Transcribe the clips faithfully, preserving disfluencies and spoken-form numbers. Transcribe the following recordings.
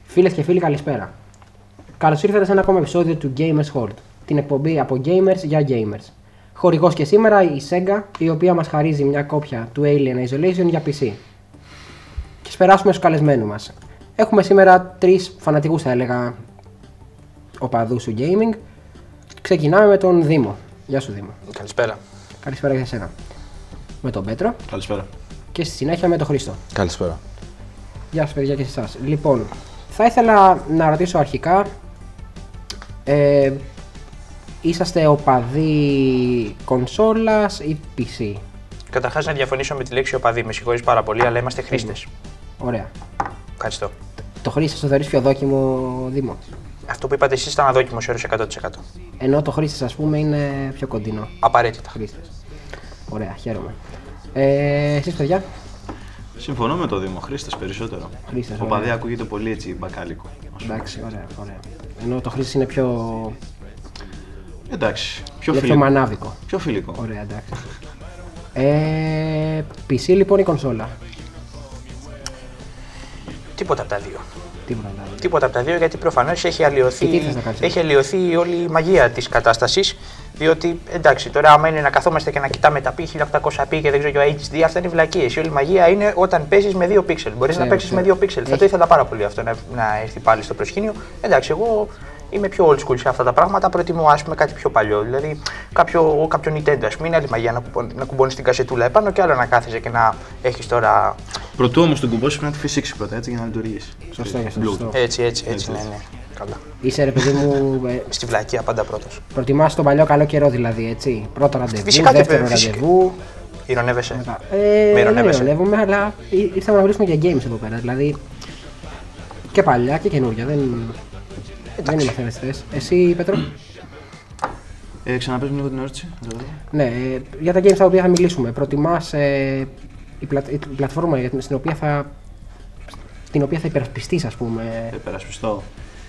Φίλες και φίλοι, καλησπέρα. Καλώς ήρθατε σε ένα ακόμα επεισόδιο του Gamers Horde, την εκπομπή από gamers για gamers. Χορηγός και σήμερα η Sega, η οποία μας χαρίζει μια κόπια του Alien Isolation για πι σι. Και περάσουμε στους καλεσμένους μας. Έχουμε σήμερα τρεις φανατικούς, θα έλεγα, οπαδούς του gaming. Ξεκινάμε με τον Δήμο. Γεια σου, Δήμο. Καλησπέρα. Καλησπέρα για εσένα. Με τον Πέτρο. Καλησπέρα. Και στη συνέχεια με τον Χρήστο. Καλησπέρα. Γεια σας, παιδιά, και σε εσάς. Λοιπόν, θα ήθελα να ρωτήσω αρχικά, ε, είσαστε οπαδοί κονσόλας ή πι σι? Καταρχάς να διαφωνήσω με τη λέξη οπαδοί, με συγχωρείς πάρα πολύ, αλλά είμαστε χρήστες. Ωραία. Ευχαριστώ. Το χρήστες το θεωρείς πιο δόκιμο, Δήμο? Αυτό που είπατε εσείς ήταν αδόκιμο σε όρους εκατό τοις εκατό. Ενώ το χρήστες, ας πούμε, είναι πιο κοντινό. Απαραίτητα. Χρήστες. Ωραία, χαίρομαι. Ε, εσείς, παιδιά? Συμφωνώ με το Δήμο, χρήστες περισσότερο. Χρήστες, οπαδοί ωραία. ακούγεται πολύ έτσι μπακάλικο. Εντάξει, ωραία, ωραία. Ενώ το χρήστες είναι πιο... Εντάξει, πιο είναι φιλικό. πιο μανάβικο. Πιο φιλικό. Ωραία, εντάξει. Ε, πι σι λοιπόν ή κονσόλα? Τίποτα από τα δύο. Τίποτα άλλο. Τίποτα από τα δύο, γιατί προφανώς έχει αλλοιωθεί, Και τι θες να κάνεις? έχει αλλοιωθεί όλη η μαγεία της κατάστασης. Διότι εντάξει, τώρα άμα είναι να καθόμαστε και να κοιτάμε τα πι χίλια οκτακόσια πι και δεν ξέρω εγώ έιτς ντι, αυτά είναι βλακίες. Η όλη η μαγεία είναι όταν παίζεις με δύο πίξελ. Μπορείς Ξέρω, να παίξεις ξέρω. με δύο πίξελ. Θα το ήθελα πάρα πολύ αυτό να, να έρθει πάλι στο προσκήνιο. Εντάξει, εγώ είμαι πιο old school σε αυτά τα πράγματα. Προτιμώ ας πούμε κάτι πιο παλιό. Δηλαδή κάποιο, κάποιο Nintendo, ας πούμε, είναι άλλη μαγεία να, κουμπώνει, να κουμπώνεις την κασετούλα επάνω και άλλο να κάθεσαι και να έχεις τώρα. Πρωτού όμως τον κουμπώσει πρέπει να τη φυσήξει πρώτα έτσι για να λειτουργήσει. Σωστό, και σωστό. Έτσι, έτσι, έτσι, ναι, ναι. Καλά. Είσαι, ρε παιδί μου, ε, Στη βλακεία πάντα πρώτος. προτιμάς τον παλιό καλό καιρό δηλαδή, έτσι. Πρώτο ραντεβού, Φυσικά και δεύτερο φυσικά. ραντεβού. Ηρωνεύεσαι. Μετά. Ε, Με δεν ειρωνεύεσαι. ειρωνεύομαι, αλλά ή- ήρθαμε να μιλήσουμε για games εδώ πέρα. Δηλαδή και παλιά και καινούργια. Δεν, δεν είμαστε ευαισθητές. Εσύ, Πέτρο? Ε, ξαναπες λίγο την ερώτηση. Ναι, ε, για τα games τα οποία θα μιλήσουμε. Προτιμάς ε, η, πλα- η πλατφόρμα για την- στην οποία θα, την οποία θα υπερασπιστείς, ας πούμε. Ε, περασπιστώ.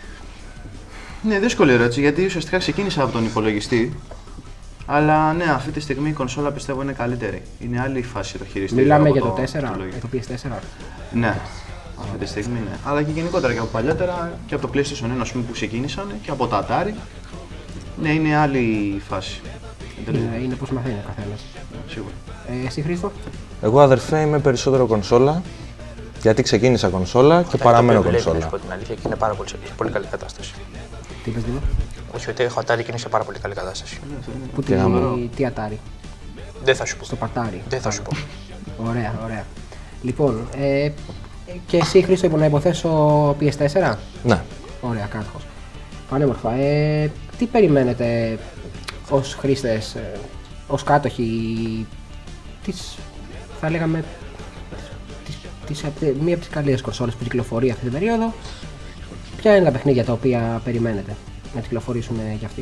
Ναι, δύσκολη ερώτηση γιατί ουσιαστικά ξεκίνησα από τον υπολογιστή. Αλλά ναι, αυτή τη στιγμή η κονσόλα πιστεύω είναι καλύτερη. Είναι άλλη η φάση το χειριστήριο. Μιλάμε από για το τέσσερα, υπολογιστή. για το πι ες φορ. Ναι, αυτή τη στιγμή ναι. Αλλά και γενικότερα και από παλιότερα και από το PlayStation ένα ας πούμε, που ξεκίνησαν και από τα Atari. Ναι, είναι άλλη η φάση. Είναι, είναι πώς μαθαίνει ο καθένας. Σίγουρα. Ε, εσύ, Χρήστο? Εγώ, αδερφέ, είμαι περισσότερο κονσόλα. Γιατί ξεκίνησα κονσόλα και παραμένω Να κονσόλα. πω την αλήθεια και είναι πάρα πολύ, έχει πολύ καλή κατάσταση. Τι είπες, Δήμο? Όχι, ότι έχω Atari και είναι σε πάρα πολύ καλή κατάσταση. Που τι, γάμο. τι ατάρι? Δεν θα σου πω. Στο πατάρι. Δεν θα σου πω. Ωραία, ωραία. Λοιπόν, ε, και εσύ, Χρήστο, να υποθέσω πι ες φορ. Ναι. Ωραία, κάτοχος. Πανέμορφα. Ε, τι περιμένετε ως χρήστες, ε, ως κάτοχοι της, θα λέγαμε, της, της, της, μία από τις καλύτερες κονσόλες που κυκλοφορεί αυτή την περίοδο? Ποια είναι τα παιχνίδια τα οποία περιμένετε να κυκλοφορήσουν για αυτή?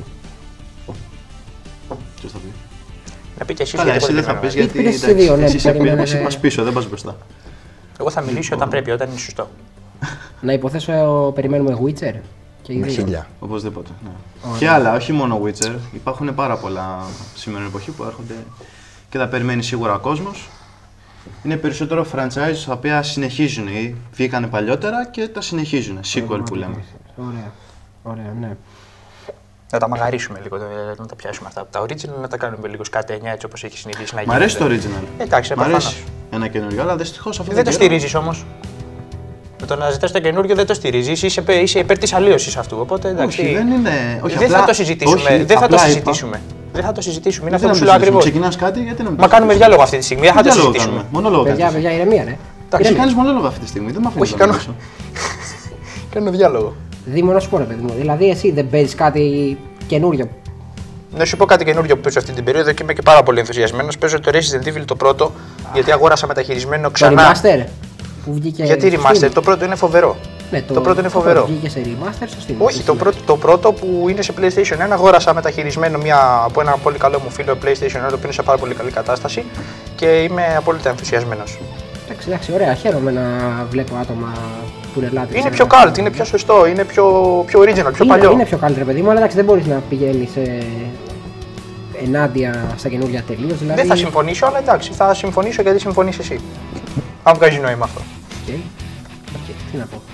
Ποιος θα πει. Να πει και εσείς Καλά, γιατί εσύ δεν θα μπορείτε πεις να γιατί Είπες εσύ δύο, ναι, εσύ είσαι περιμένετε. εσύ πας πίσω, δεν πας μπροστά. Εγώ θα μιλήσω όταν πρέπει, όταν είναι σωστό. Να υποθέσω ε, περιμένουμε Witcher και οι Με δύο. χίλια. Οπωσδήποτε. Ναι. Και άλλα, όχι μόνο Witcher. Υπάρχουν πάρα πολλά σήμερα εποχή που έρχονται και τα περιμένει σίγουρα ο κόσμος. Είναι περισσότερο franchise τα οποία συνεχίζουν ή βγήκανε παλιότερα και τα συνεχίζουν. Sequel που λέμε. Ωραία, ωραία, ναι. Να τα μαγαρίσουμε λίγο, να τα πιάσουμε αυτά από τα original, να τα κάνουμε λίγο σκάτε εννιά έτσι όπως έχει συνηθίσει να Μ' γίνεται. αρέσει το original. Εντάξει, Μ' αρέσει προφανώς. ένα καινούριο, αλλά δυστυχώς αυτό Δεν το καιρό- στηρίζεις όμως. Με το να ζητάς το καινούριο δεν το στηρίζεις, είσαι, είσαι υπέρ της αλλίωσης αυτού. Οπότε εντάξει. Όχι, δεν είναι. Όχι, δεν απλά- θα το συζητήσουμε. όχι, δεν θα το απλά είπα- συζητήσουμε. Δεν θα το συζητήσουμε. Είναι Δεν αυτό που να σου το λέω συζητήσουμε. ακριβώς. Ξεκινάς κάτι, γιατί να μην Μα το κάνουμε συζητήσουμε. διάλογο αυτή τη στιγμή. Δεν θα Τι το διάλογο συζητήσουμε. κάνουμε, μονόλογο Παιδιά, κάνεις. παιδιά, ηρεμία, ρε. Εντάξει, Εσύ Ηρεμία. κάνεις μονόλογο αυτή τη στιγμή, δεν με αφήνεις Όχι, να κάνω- μιλήσω. Κάνω διάλογο. Δήμο, να σου πω, ρε παιδί μου, δηλαδή εσύ δεν παίζεις κάτι καινούριο? Να σου πω κάτι καινούριο που παίζω αυτή την περίοδο και είμαι και πάρα πολύ ενθουσιασμένος. Παίζω το Resident Evil το πρώτο, γιατί αγόρασα μεταχειρισμένο Το ξανά. remaster που βγήκε Γιατί στο remaster, Steam. το πρώτο είναι φοβερό. Ναι, το πρώτο είναι φοβερό. Βγήκε σε remaster στο Steam. Όχι, το πρώτο, το πρώτο που είναι σε PlayStation ένα αγόρασα μεταχειρισμένο μια, από ένα πολύ καλό μου φίλο PlayStation ένα, το οποίο είναι σε πάρα πολύ καλή κατάσταση και είμαι απόλυτα ενθουσιασμένος. Εντάξει, εντάξει, ωραία, χαίρομαι να βλέπω άτομα που είναι λάτρεις. Είναι πιο cult, είναι πιο σωστό, είναι πιο, πιο original, πιο είναι, παλιό. είναι πιο καλύτερο, παιδί μου, αλλά εντάξει, δεν μπορείς να πηγαίνεις ε, ενάντια στα καινούργια τελείως. Δηλαδή... Δεν θα συμφωνήσω, αλλά εντάξει, θα συμφωνήσω γιατί συμφωνείς εσύ. Αν βγάζει νόημα αυτό. Okay. Okay, τι να πω.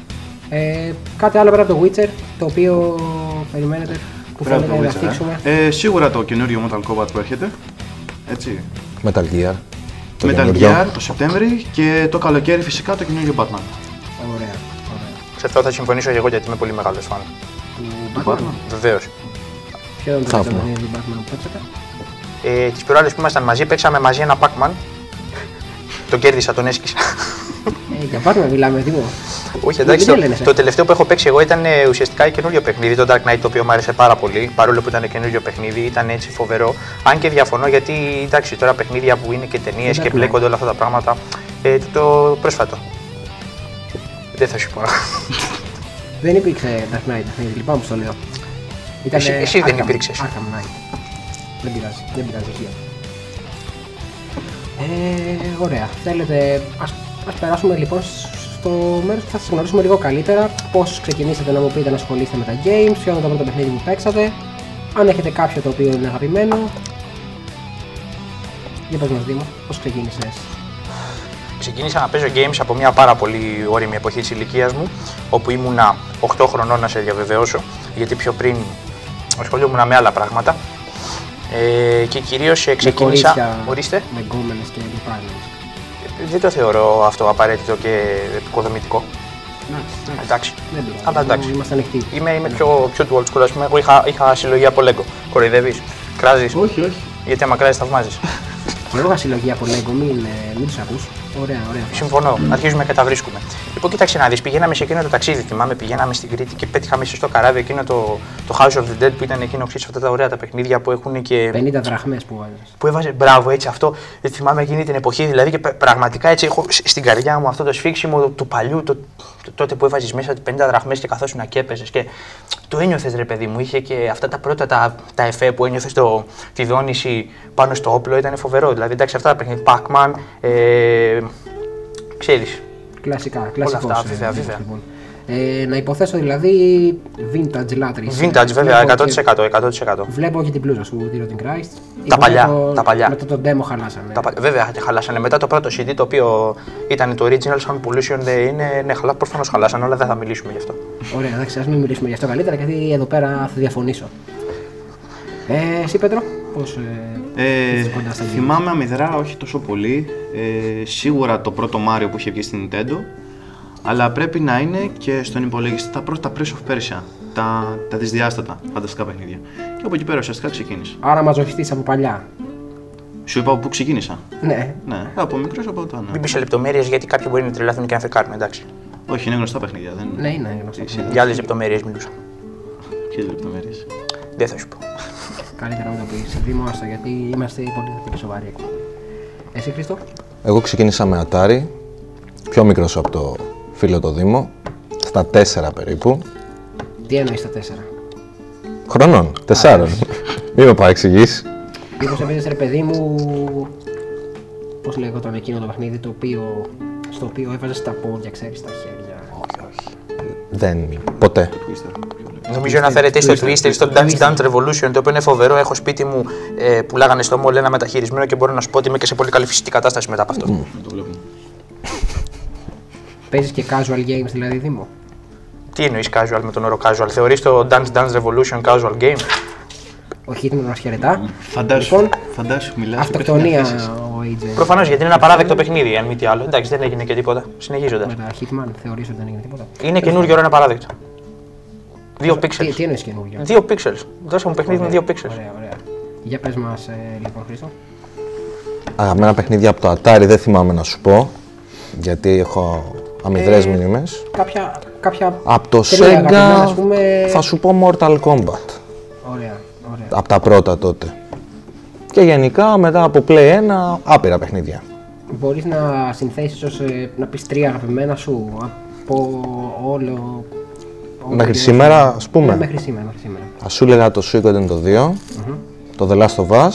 Ε, κάτι άλλο πέρα από το Witcher, το οποίο περιμένετε, που Πέρα από θέλετε το να Witcher, δείξουμε. ε. Ε, σίγουρα το καινούριο Mortal Kombat που έρχεται. Έτσι. Metal Gear. Το Metal καινούριο. Gear το Σεπτέμβρη και το καλοκαίρι φυσικά το καινούριο Batman. Ωραία, ωραία. Σε αυτό θα συμφωνήσω και εγώ γιατί είμαι πολύ μεγάλος φαν. Του Batman. Βεβαίως. Ποιο ήταν το Θαύμα. τελευταίο παιχνίδι του Batman που παίξατε? Ε, τις προάλλες που ήμασταν μαζί παίξαμε μαζί ένα Pac-Man. Τον κέρδισα, τον έσκησα. Ε, για Batman μιλάμε, τι μου. Όχι, εντάξει, Δεν το, λένε, σε. το τελευταίο που έχω παίξει εγώ ήταν ε, ουσιαστικά καινούριο παιχνίδι, το Dark Knight, το οποίο μου άρεσε πάρα πολύ. Παρόλο που ήταν καινούριο παιχνίδι, ήταν έτσι φοβερό. Αν και διαφωνώ γιατί εντάξει, τώρα παιχνίδια που είναι και ταινίες και Dark Knight. μπλέκονται όλα αυτά τα πράγματα. Ε, το, το πρόσφατο. Δεν θα σου πω. Δεν υπήρξε Dark Knight παιχνίδι, λυπάμαι που το λέω. Ήτανε Εσύ- εσύ δεν Arkham- υπήρξες. Arkham Knight. Δεν πειράζει, δεν πειράζει εσύ. Ε, ωραία. Θέλετε, ας, ας περάσουμε λοιπόν στο μέρος που θα σας γνωρίσουμε λίγο καλύτερα. Πώς ξεκινήσατε να μου πείτε να ασχολείστε με τα games, ποιο είναι το πρώτο παιχνίδι που παίξατε. Αν έχετε κάποιο το οποίο είναι αγαπημένο. Για πες μας Δήμο, πώς ξεκίνησες? Ξεκίνησα να παίζω games από μια πάρα πολύ όριμη εποχή της ηλικίας μου, όπου ήμουνα οκτώ χρονών να σε διαβεβαιώσω, γιατί πιο πριν ασχολούμουν με άλλα πράγματα. Ε, και κυρίως ε, ξεκίνησα. κορίτσια, Ορίστε. Με γκόμενες και λοιπά. Δεν το θεωρώ αυτό απαραίτητο και επικοδομητικό. Εντάξει, Εντάξει. δεν πειράζει. Αλλά εντάξει. Είμαστε ανοιχτοί. Είμαι, είμαι πιο, πιο του old school, ας πούμε. Εγώ είχα, είχα συλλογή από Lego. Κοροϊδεύεις, κράζεις. Όχι, όχι. Γιατί άμα κράζεις, θαυμάζεις. Και εγώ είχα συλλογή από Lego, μην, ε, μην τους ακούς. Ωραία, ωραία. Συμφωνώ. Αρχίζουμε και τα βρίσκουμε. Λοιπόν, κοίταξε να δεις, πηγαίναμε σε εκείνο το ταξίδι. Θυμάμαι, πηγαίναμε στην Κρήτη και πέτυχα μέσα στο καράβι εκείνο το, το House of the Dead που ήταν εκείνο ξέρεις, αυτά τα ωραία τα παιχνίδια που έχουν και. πενήντα δραχμές που βάζεις. Που έβαζε, μπράβο, έτσι αυτό. Δεν θυμάμαι εκείνη την εποχή, δηλαδή και π- πραγματικά έτσι έχω σ- στην καρδιά μου αυτό το σφίξιμο του, του παλιού, το, το, τότε που έβαζε μέσα πενήντα δραχμές και καθόσουν και έπαιζες. Και το ένιωθες ρε παιδί μου, είχε και αυτά τα πρώτα τα, τα εφέ που ένιωθες το, τη δόνηση πάνω στο όπλο, ήταν φοβερό. Δηλαδή εντάξει, αυτά τα παιχνίδια, Pac-Man, ε, ξέρεις. Κλασικά, κλασικός. αυτά, ε, βέβαια, βέβαια. λοιπόν. Ε, να υποθέσω δηλαδή vintage λάτρης. Vintage, βέβαια, Βλέπω εκατό και- τοις εκατό. εκατό τοις εκατό. Βλέπω και την πλούζα σου, τη Rotting Christ. Τα Ή παλιά, μετά το- τα παλιά. Μετά το demo χαλάσανε. Τα πα- Βέβαια, και χαλάσανε. Μετά το πρώτο σι ντι το οποίο ήταν το original Sound Pollution, δεν είναι. Ναι, χαλά, προφανώς χαλάσανε, αλλά δεν θα μιλήσουμε γι' αυτό. Ωραία, εντάξει, ας μην μιλήσουμε γι' αυτό καλύτερα, γιατί εδώ πέρα θα διαφωνήσω. Ε, εσύ Πέτρο, πώς ε, Ε, είσαι κοντά στα games? θυμάμαι αμυδρά, όχι τόσο πολύ. Ε, σίγουρα το πρώτο Mario που είχε βγει στην Nintendo. Αλλά πρέπει να είναι και στον υπολογιστή τα πρώτα Prince of Persia. Τα, τα δυσδιάστατα φανταστικά παιχνίδια. Και από εκεί πέρα ουσιαστικά ξεκίνησα. Άρα μαζοχιστής από παλιά. Σου είπα από πού ξεκίνησα. Ναι. Ναι, από μικρός από το. Μην Ναι. πει σε λεπτομέρειες γιατί κάποιοι μπορεί να τρελαθούν και να φεκάρουν, εντάξει. Όχι, είναι γνωστά παιχνίδια. Δεν... Ναι, είναι γνωστό. Εσύ- Για άλλες λεπτομέρειες μιλούσα. Ποιες λεπτομέρειες. Δεν θα σου πω. Καλύτερα να το πεις. Δήμο, άστο, γιατί είμαστε πολύ και σοβαροί εκπομπή. Εσύ Χρήστο? Εγώ ξεκίνησα με Atari, πιο μικρός από το φίλο το Δήμο, στα τέσσερα περίπου. Τι εννοείς τα τέσσερα? Χρονών, τεσσάρων. Μην με παρεξηγείς. Μήπως έπαιζες ρε παιδί μου, πώς λέγονταν εκείνο το παιχνίδι το οποίο, στο οποίο έβαζες τα πόδια, ξέρεις, τα χέρια. Όχι, όχι. Δεν, ποτέ. Νομίζω να φέρετε στο Twister, στο Dance Dance Revolution, το οποίο είναι φοβερό. Έχω σπίτι μου, ε, πουλάγανε στο μόλ ένα μεταχειρισμένο και μπορώ να σου πω ότι είμαι και σε πολύ καλή φυσική κατάσταση μετά από αυτό. Να το βλέπουμε. Παίζεις και casual games δηλαδή Δήμο? Τι εννοείς casual με τον όρο casual, θεωρείς το Dance Dance Revolution casual game? Ο Hitman μας χαιρετά. Φαντάσου, Λοιπόν, φαντάσου, μιλάς. αυτοκτονία για παιχνίδια ο έιτς τζέι. Προφανώς γιατί είναι ένα παράδεκτο παιχνίδι, αν μη τι άλλο. Εντάξει, δεν έγινε και τίποτα. Συνεχίζοντας. Με τα Hitman θεωρείς ότι δεν έγινε τίποτα? Είναι καινούργιο, ένα παράδεκτο. Δύο Τι, pixels. τι εννοείς καινούργιο? Δύο pixels. Δώσε μου παιχνίδι με δύο pixels. Ωραία, ωραία. Για πες μας ε, λοιπόν Χρήστο. Αγαπημένα παιχνίδια από το Atari δεν θυμάμαι να σου πω, γιατί έχω αμυδρές Ε, μνήμες. Κάποια, κάποια Από το τρία αγαπημένα, Sega ας πούμε. θα σου πω Mortal Kombat, Ωραία, ωραία. από τα πρώτα τότε. Και γενικά μετά από Play ένα, άπειρα παιχνίδια. Μπορείς να συνθέσεις ως, ε, να πεις τρία αγαπημένα σου από όλο... όλο Μέχρι το- σήμερα, ας πούμε. Ναι, μέχρι σήμερα, μέχρι σήμερα. Ας σου έλεγα το Suikoden το δύο, το The Last of Us,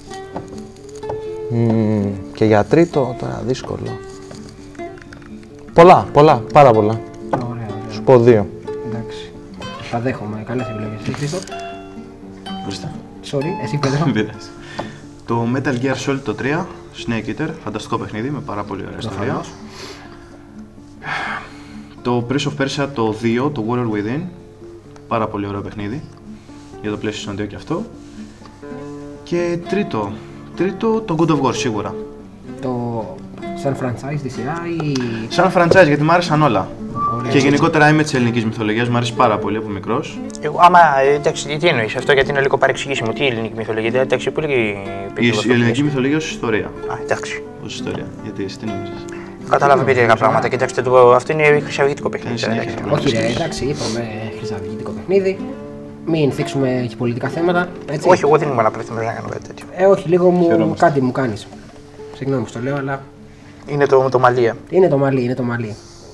μ, και για τρίτο, τώρα δύσκολο. Πολλά, πολλά, πάρα πολλά. Ωραία, ωραία. Σου πω δύο. Εντάξει. Τα δέχομαι. Καλές επιλογές. Εσύ Χρήστο. Μπροστά. Sorry, εσύ Πέτρο. Δεν πειράζει. Το Metal Gear Solid το τρία, Snake Eater, φανταστικό παιχνίδι με πάρα πολύ ωραία ιστορία. Προφανώς. Το Prince of Persia το δύο, το Warrior Within. Πάρα πολύ ωραίο παιχνίδι. Για το PlayStation δύο και αυτό. Και τρίτο, τρίτο το God of War σίγουρα. Το σαν franchise τη σειρά ή... Σαν franchise, γιατί μου άρεσαν όλα. Ωραία. Και γενικότερα είμαι της ελληνικής μυθολογίας, μου άρεσε πάρα πολύ από μικρός. Εγώ, άμα, εντάξει, τι εννοείς αυτό, γιατί είναι λίγο παρεξηγήσιμο. Τι η ελληνική μυθολογία, εντάξει, πολύ η, η ελληνική μυθολογία ως ιστορία. Α, εντάξει. Ως ιστορία, γιατί εσύ τι νομίζεις. Κατάλαβα περίεργα πράγματα. Κοιτάξτε, το, αυτό είναι χρυσαυγητικό παιχνίδι. Όχι, ρε, εντάξει, είπαμε χρυσαυγητικό παιχνίδι. Μην θίξουμε και πολιτικά θέματα. Έτσι. Όχι, εγώ δεν ήμουν απλά να κάνω κάτι τέτοιο. Ε, όχι, λίγο μου, κάτι μου κάνεις. Συγγνώμη που το λέω, αλλά. Είναι το, το μαλλί. Είναι το μαλλί, είναι το μαλλί.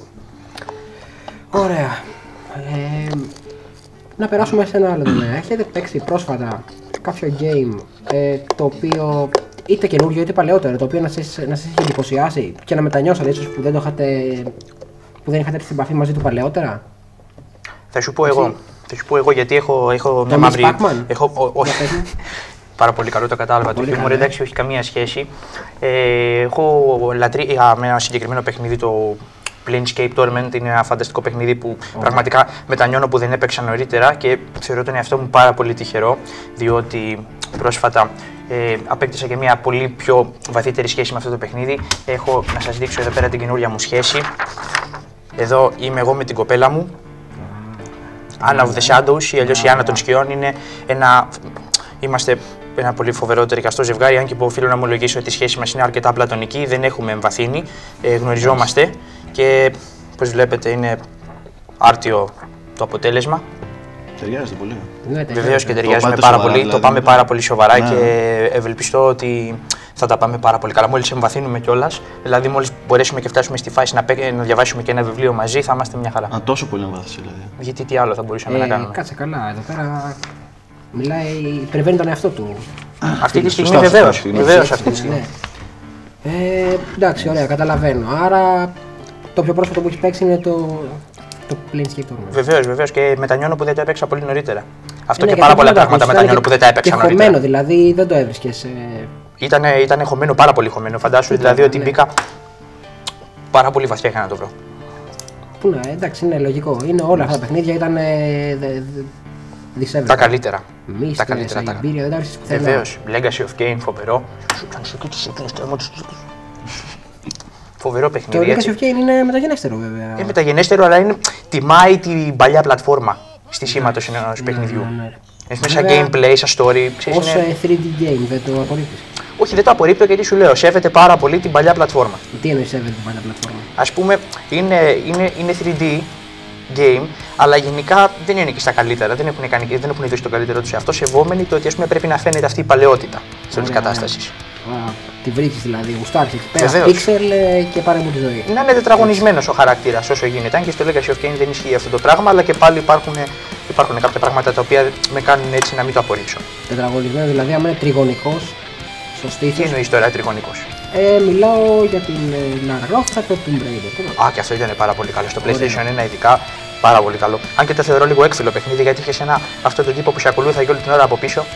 Ωραία. Ε, να περάσουμε σε ένα άλλο τομέα. Έχετε παίξει πρόσφατα κάποιο game ε, το οποίο είτε καινούριο είτε παλαιότερο, το οποίο να σας, να σας έχει εντυπωσιάσει και να μετανιώσατε ίσως που δεν, το είχατε, που δεν είχατε έρθει στην επαφή μαζί του παλαιότερα. Θα σου πω εγώ. Θα σου πω εγώ γιατί έχω, έχω μια μαύρη. Έχω, ό, όχι. Πάρα πολύ καλό, το κατάλαβα. Το film, εντάξει, όχι καμία σχέση. Ε, έχω λατρεία με ένα συγκεκριμένο παιχνίδι, το Planescape Torment. Είναι ένα φανταστικό παιχνίδι που oh. πραγματικά μετανιώνω που δεν έπαιξα νωρίτερα και θεωρώ τον εαυτό μου πάρα πολύ τυχερό, διότι πρόσφατα ε, απέκτησα και μια πολύ πιο βαθύτερη σχέση με αυτό το παιχνίδι. Έχω να σας δείξω εδώ πέρα την καινούρια μου σχέση. Εδώ είμαι εγώ με την κοπέλα μου. Anna of the Shadows ή αλλιώς η Άννα των Σκιών. Είναι ένα... Είμαστε ένα πολύ φοβερό τερικαστό ζευγάρι, αν και οφείλω να ομολογήσω ότι η σχέση μας είναι αρκετά πλατωνική, δεν έχουμε εμβαθύνει, ε, γνωριζόμαστε και όπως βλέπετε είναι άρτιο το αποτέλεσμα. Ταιριάζεται πολύ. Βεβαίως και ταιριάζουμε πάρα πολύ, δηλαδή, το πάμε πάρα πολύ σοβαρά ναι. Και ευελπιστώ ότι θα τα πάμε πάρα πολύ καλά. Μόλις εμβαθύνουμε κιόλας, δηλαδή μόλις μπορέσουμε και φτάσουμε στη φάση να, να διαβάσουμε και ένα βιβλίο μαζί, θα είμαστε μια χαρά. Α, τόσο πολύ εμβάθυνση δηλαδή. Γιατί τι άλλο θα μπορούσαμε ε, να κάνουμε. Κάτσε καλά, εδώ πέρα μιλάει, υπερβαίνει τον εαυτό του. Αυτή τη στιγμή βεβαίως, βεβαίως αυτή τη στιγμή. Ε, εντάξει, ωραία, καταλαβαίνω. Άρα το πιο πρόσφατο που έχει παίξει είναι το, το Planescape Torment. Βεβαίως, βεβαίως και μετανιώνω που δεν το έπαιξα πολύ νωρίτερα. Αυτό είναι και πάρα πολλά πράγματα μετανιώνω που δεν τα έπαιξα νωρίτερα. Και χωμένο δηλαδή, δεν το έβρισκες. Ε... Ήτανε, ήτανε χωμένο, πάρα πολύ χωμένο. Φαντάσου ήταν, δηλαδή ότι ναι. Μπήκα πάρα πολύ βαθιά για να το βρω. Πού να, εντάξει, είναι λογικό. Είναι όλα αυτά τα παιχνίδια ήταν. Ε, τα καλύτερα. Μύστερα, τα καλύτερα. Τα καλύτερα. Βεβαίως. Legacy of Kain, φοβερό. Φοβερό παιχνίδι. Το Legacy of Kain είναι μεταγενέστερο βέβαια. Είναι μεταγενέστερο, αλλά είναι, τιμάει την παλιά πλατφόρμα στη σήματος ενός παιχνιδιού. Έχει μέσα gameplay, σαν story. Ως είναι... θρι ντι game, δεν το απορρίπτεις. Όχι, δεν το απορρίπτω γιατί σου λέω, σέβεται πάρα πολύ την παλιά πλατφόρμα. Τι εννοείς σέβεται την παλιά πλατφόρμα? Ας πούμε, είναι, είναι, είναι θρι ντι game, αλλά γενικά δεν είναι και στα καλύτερα. Δεν έχουν, κάνει, δεν έχουν δώσει το καλύτερο του σε αυτό, σεβόμενοι το ότι ας πούμε, πρέπει να φαίνεται αυτή η παλαιότητα σε όλη την κατάσταση. Τη βρίσκεις δηλαδή, γουστάρεις εκεί πέρα, πίξελ και πάρε μου τη ζωή. Να είναι τετραγωνισμένος ο χαρακτήρας όσο γίνεται. Αν και στο Legacy of Kain δεν ισχύει αυτό το πράγμα, αλλά και πάλι υπάρχουν, υπάρχουν κάποια πράγματα τα οποία με κάνουν έτσι να μην το απορρίψω. Τετραγωνισμένος δηλαδή, άμα είναι τριγωνικός, σωστή. Τι εννοείς τώρα τριγωνικός? Ε, μιλάω για την Lara Croft και το Tomb Raider. Α, και αυτό ήταν πάρα πολύ καλό. Στο PlayStation ένα ειδικά πάρα πολύ καλό. Αν και το θεωρώ λίγο έκφυλο παιχνίδι γιατί είχε ένα αυτό τον τύπο που σε ακολούθαγε όλη την ώρα από πίσω.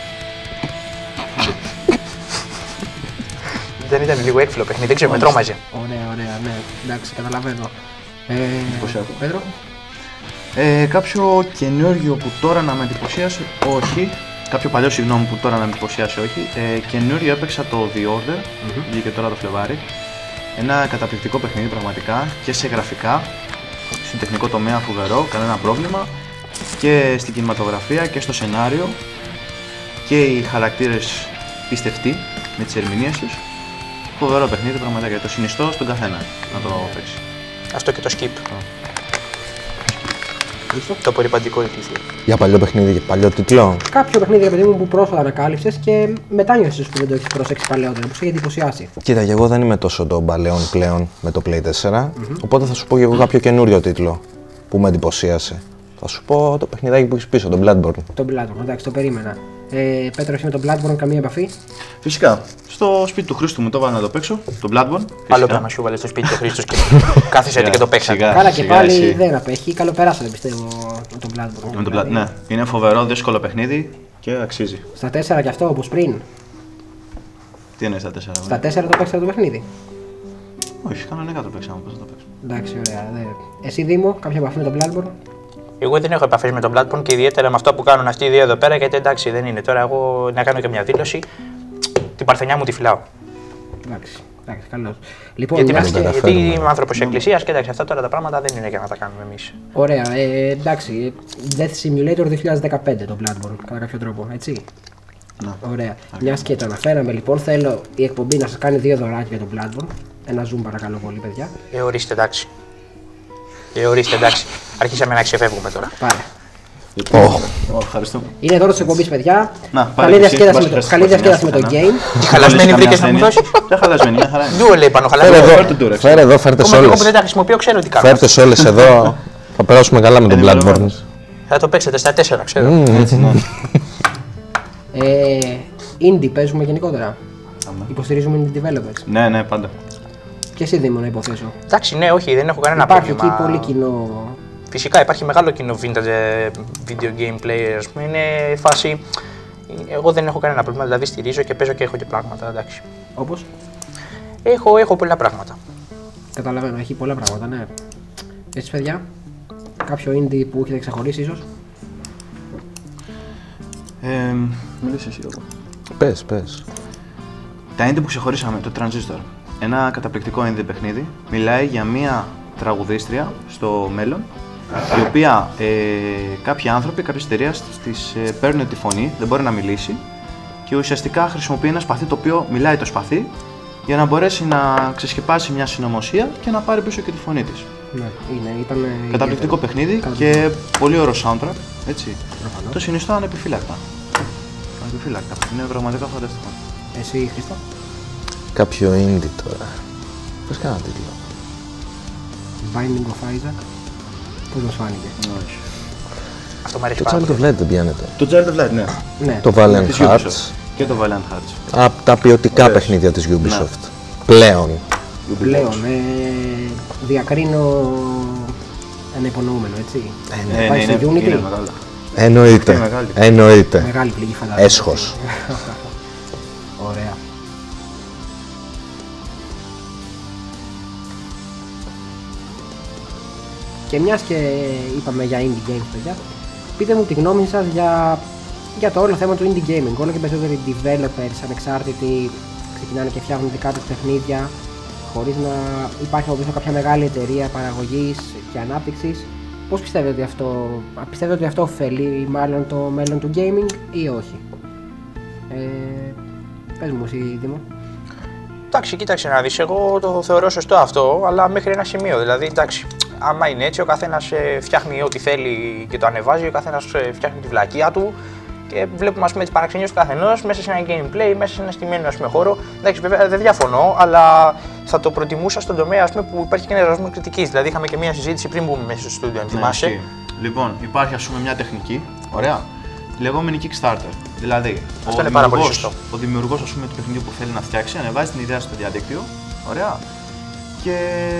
Δεν ήταν λίγο έκφυλο παιχνίδι, δεν ξέρω, με τρόμαζε. Ωραία, ωραία, ναι, εντάξει, καταλαβαίνω. Ε, Πέτρο. Ε, κάποιο καινούργιο που τώρα να με εντυπωσίασε, όχι. Κάποιο παλιό, συγγνώμη, που τώρα να με εντυπωσιάσει, όχι. Ε, καινούριο έπαιξα το The Order, mm-hmm. βγήκε τώρα το Φλεβάρι. Ένα καταπληκτικό παιχνίδι πραγματικά και σε γραφικά, στην τεχνικό τομέα φοβερό, κανένα πρόβλημα. Και στην κινηματογραφία και στο σενάριο. Και οι χαρακτήρες πιστευτοί με τις ερμηνείες τους. Φοβερό παιχνίδι πραγματικά και το συνιστώ στον καθένα να το παίξει. Αυτό και το skip. Oh. Το απορριπαντικό ήθλιο. Για παλιό παιχνίδι και παλιό τίτλο. Κάποιο παιχνίδι παιδί μου που πρόσφατα ανακάλυψες και μετάνιωσες που δεν το έχεις προσέξει παλαιότερα, που σε έχει εντυπωσιάσει. Κοίτα, και εγώ δεν είμαι τόσο των παλαιών πλέον με το Play τέσσερα, mm-hmm. οπότε θα σου πω και εγώ κάποιο καινούριο τίτλο που με εντυπωσίασε. Θα σου πω το παιχνιδάκι που έχεις πίσω, το Bloodborne. Το Bloodborne, εντάξει, το περίμενα. Ε, Πέτρο, εσύ με τον Bloodborne καμία επαφή? Φυσικά. Στο σπίτι του Χρήστου μου το έβαλα να το παίξω, το Bloodborne. Άλλο πράγμα σου βάλε στο σπίτι του Χρήστου και κάθισε και το παίξατε. Καλά και πάλι δεν απέχει, καλοπεράσατε πιστεύω με τον Bloodborne. Με τον Bloodborne, ναι. Είναι φοβερό, δύσκολο παιχνίδι και αξίζει. Στα τέσσερα κι αυτό όπως πριν. Τι είναι στα τέσσερα? Στα τέσσερα το παίξατε το παιχνίδι. Όχι, κανονικά το παίξαμε. Πώς θα το παίξουμε. Εντάξει, ωραία. Δε. Εσύ Δήμο, κάποια επαφή με τον Bloodborne? Εγώ δεν έχω επαφές με τον Bloodborne και ιδιαίτερα με αυτό που κάνουν αυτοί οι δύο εδώ πέρα, γιατί εντάξει δεν είναι. Τώρα εγώ να κάνω και μια δήλωση. Την παρθενιά μου τη φυλάω. Εντάξει, εντάξει, καλώς. Λοιπόν, γιατί μιας και, και... γιατί είμαι άνθρωπος της Εκκλησίας και εντάξει, αυτά τώρα τα πράγματα δεν είναι για να τα κάνουμε εμείς. Ωραία, ε, εντάξει. Death Simulator δύο χιλιάδες δεκαπέντε το Bloodborne, κατά κάποιο τρόπο, έτσι. Ναι. Ωραία. Μια και το αναφέραμε, λοιπόν, θέλω η εκπομπή να σας κάνει δύο δωράκια για τον Bloodborne. Ένα zoom, παρακαλώ πολύ, παιδιά. Ε, ορίστε, εντάξει. Ε, ορίστε, εντάξει. Αρχίσαμε να ξεφεύγουμε τώρα. Πάρε. Oh. Oh, ευχαριστώ. Είναι δώρο τη εκπομπή, παιδιά. Να, καλή διασκέδαση με το, καλή διασκέδαση με το game. Τι χαλασμένη βρήκες να μου δώσεις? Δεν χαλασμένη, μια χαρά. Ντουο λέει πάνω, χαλασμένη. Φέρε εδώ, φέρτε σε όλες. Εγώ που δεν τα χρησιμοποιώ, ξέρω τι κάνω. Φέρτε σε όλες εδώ. Θα περάσουμε καλά με τον Bloodborne. Θα το παίξετε στα τέσσερα, ξέρω. Έτσι, ναι. Ε, indie παίζουμε γενικότερα. Υποστηρίζουμε indie developers. Ναι, ναι, πάντα. Και εσύ Δήμο, να υποθέσω. Εντάξει, ναι, όχι, δεν έχω κανένα Υπάρχει πρόβλημα. εκεί πολύ κοινό. Φυσικά υπάρχει μεγάλο κοινό vintage video game player, ας πούμε. Είναι φάση. Εγώ δεν έχω κανένα πρόβλημα, δηλαδή στηρίζω και παίζω και έχω και πράγματα. Εντάξει. Όπως? Έχω, έχω πολλά πράγματα. Καταλαβαίνω, έχει πολλά πράγματα, ναι. Εσείς παιδιά, κάποιο indie που έχετε ξεχωρίσει ίσως? Ε, μιλήσεις εσύ εδώ. Πες, πες. Τα indie που ξεχωρίσαμε, το Transistor. Ένα καταπληκτικό indie παιχνίδι. Μιλάει για μία τραγουδίστρια στο μέλλον, η οποία ε, κάποιοι άνθρωποι, κάποιες εταιρείες της ε, παίρνουν τη φωνή, δεν μπορεί να μιλήσει και ουσιαστικά χρησιμοποιεί ένα σπαθί το οποίο μιλάει το σπαθί για να μπορέσει να ξεσκεπάσει μια συνωμοσία και να πάρει πίσω και τη φωνή της. Ναι, είναι, ήταν. Καταπληκτικό παιχνίδι και πολύ ωραίο soundtrack, έτσι. Το συνιστώ ανεπιφύλακτα. Ανεπιφύλακτα. Είναι πραγματικά φανταστικό. Εσύ, Χρήστο? Κάποιο indie τώρα. Πες κάνα τίτλο. Binding of Isaac. Πώς μας φάνηκε? Όχι. Αυτό μου αρέσει Το πάρα Child πολύ. of Light δεν πιάνεται. Το Child of Light, ναι. Ναι. Το Valiant Της Hearts. Ubisoft. Και το Valiant Hearts. Από τα ποιοτικά Ωραίες. παιχνίδια της Ubisoft. Πλέον. Πλέον, ε, διακρίνω ένα υπονοούμενο, έτσι. Ναι, ναι, Πάει είναι, στο Unity. είναι μεγάλο. Εννοείται. Είναι μεγάλη. Εννοείται. Μεγάλη πληγή φαντάζομαι. Έσχος. Ωραία. Και μιας και είπαμε για indie games, παιδιά, πείτε μου τη γνώμη σας για, για το όλο θέμα του indie gaming. Όλο και περισσότεροι developers ανεξάρτητοι ξεκινάνε και φτιάχνουν δικά τους παιχνίδια χωρίς να υπάρχει από πίσω κάποια μεγάλη εταιρεία παραγωγής και ανάπτυξης. Πώς πιστεύετε ότι αυτό, πιστεύετε ότι αυτό ωφελεί μάλλον το μέλλον του gaming ή όχι? Ε, πες μου εσύ, Δήμο. Εντάξει, κοίταξε να δεις, εγώ το θεωρώ σωστό αυτό, αλλά μέχρι ένα σημείο. Δηλαδή, εντάξει, άμα είναι έτσι, ο καθένας φτιάχνει ό,τι θέλει και το ανεβάζει, ο καθένας φτιάχνει τη βλακεία του και βλέπουμε ας πούμε, τις παραξενιές του καθενός μέσα σε ένα gameplay, μέσα σε ένα στημένο ας πούμε, χώρο. Εντάξει, βέβαια δεν διαφωνώ, αλλά θα το προτιμούσα στον τομέα ας πούμε, που υπάρχει και ένα εργασμό κριτικής. Δηλαδή, είχαμε και μια συζήτηση πριν μπούμε μέσα στο στούντιο, αν θυμάσαι. Ναι, λοιπόν, υπάρχει ας πούμε μια τεχνική, ωραία, τη λεγόμενη Kickstarter. Δηλαδή, αυτό ο είναι πάρα πολύ δημιουργός, σωστό. ο δημιουργός ας πούμε, του παιχνιδιού που θέλει να φτιάξει ανεβάζει την ιδέα στο διαδίκτυο, ωραία, και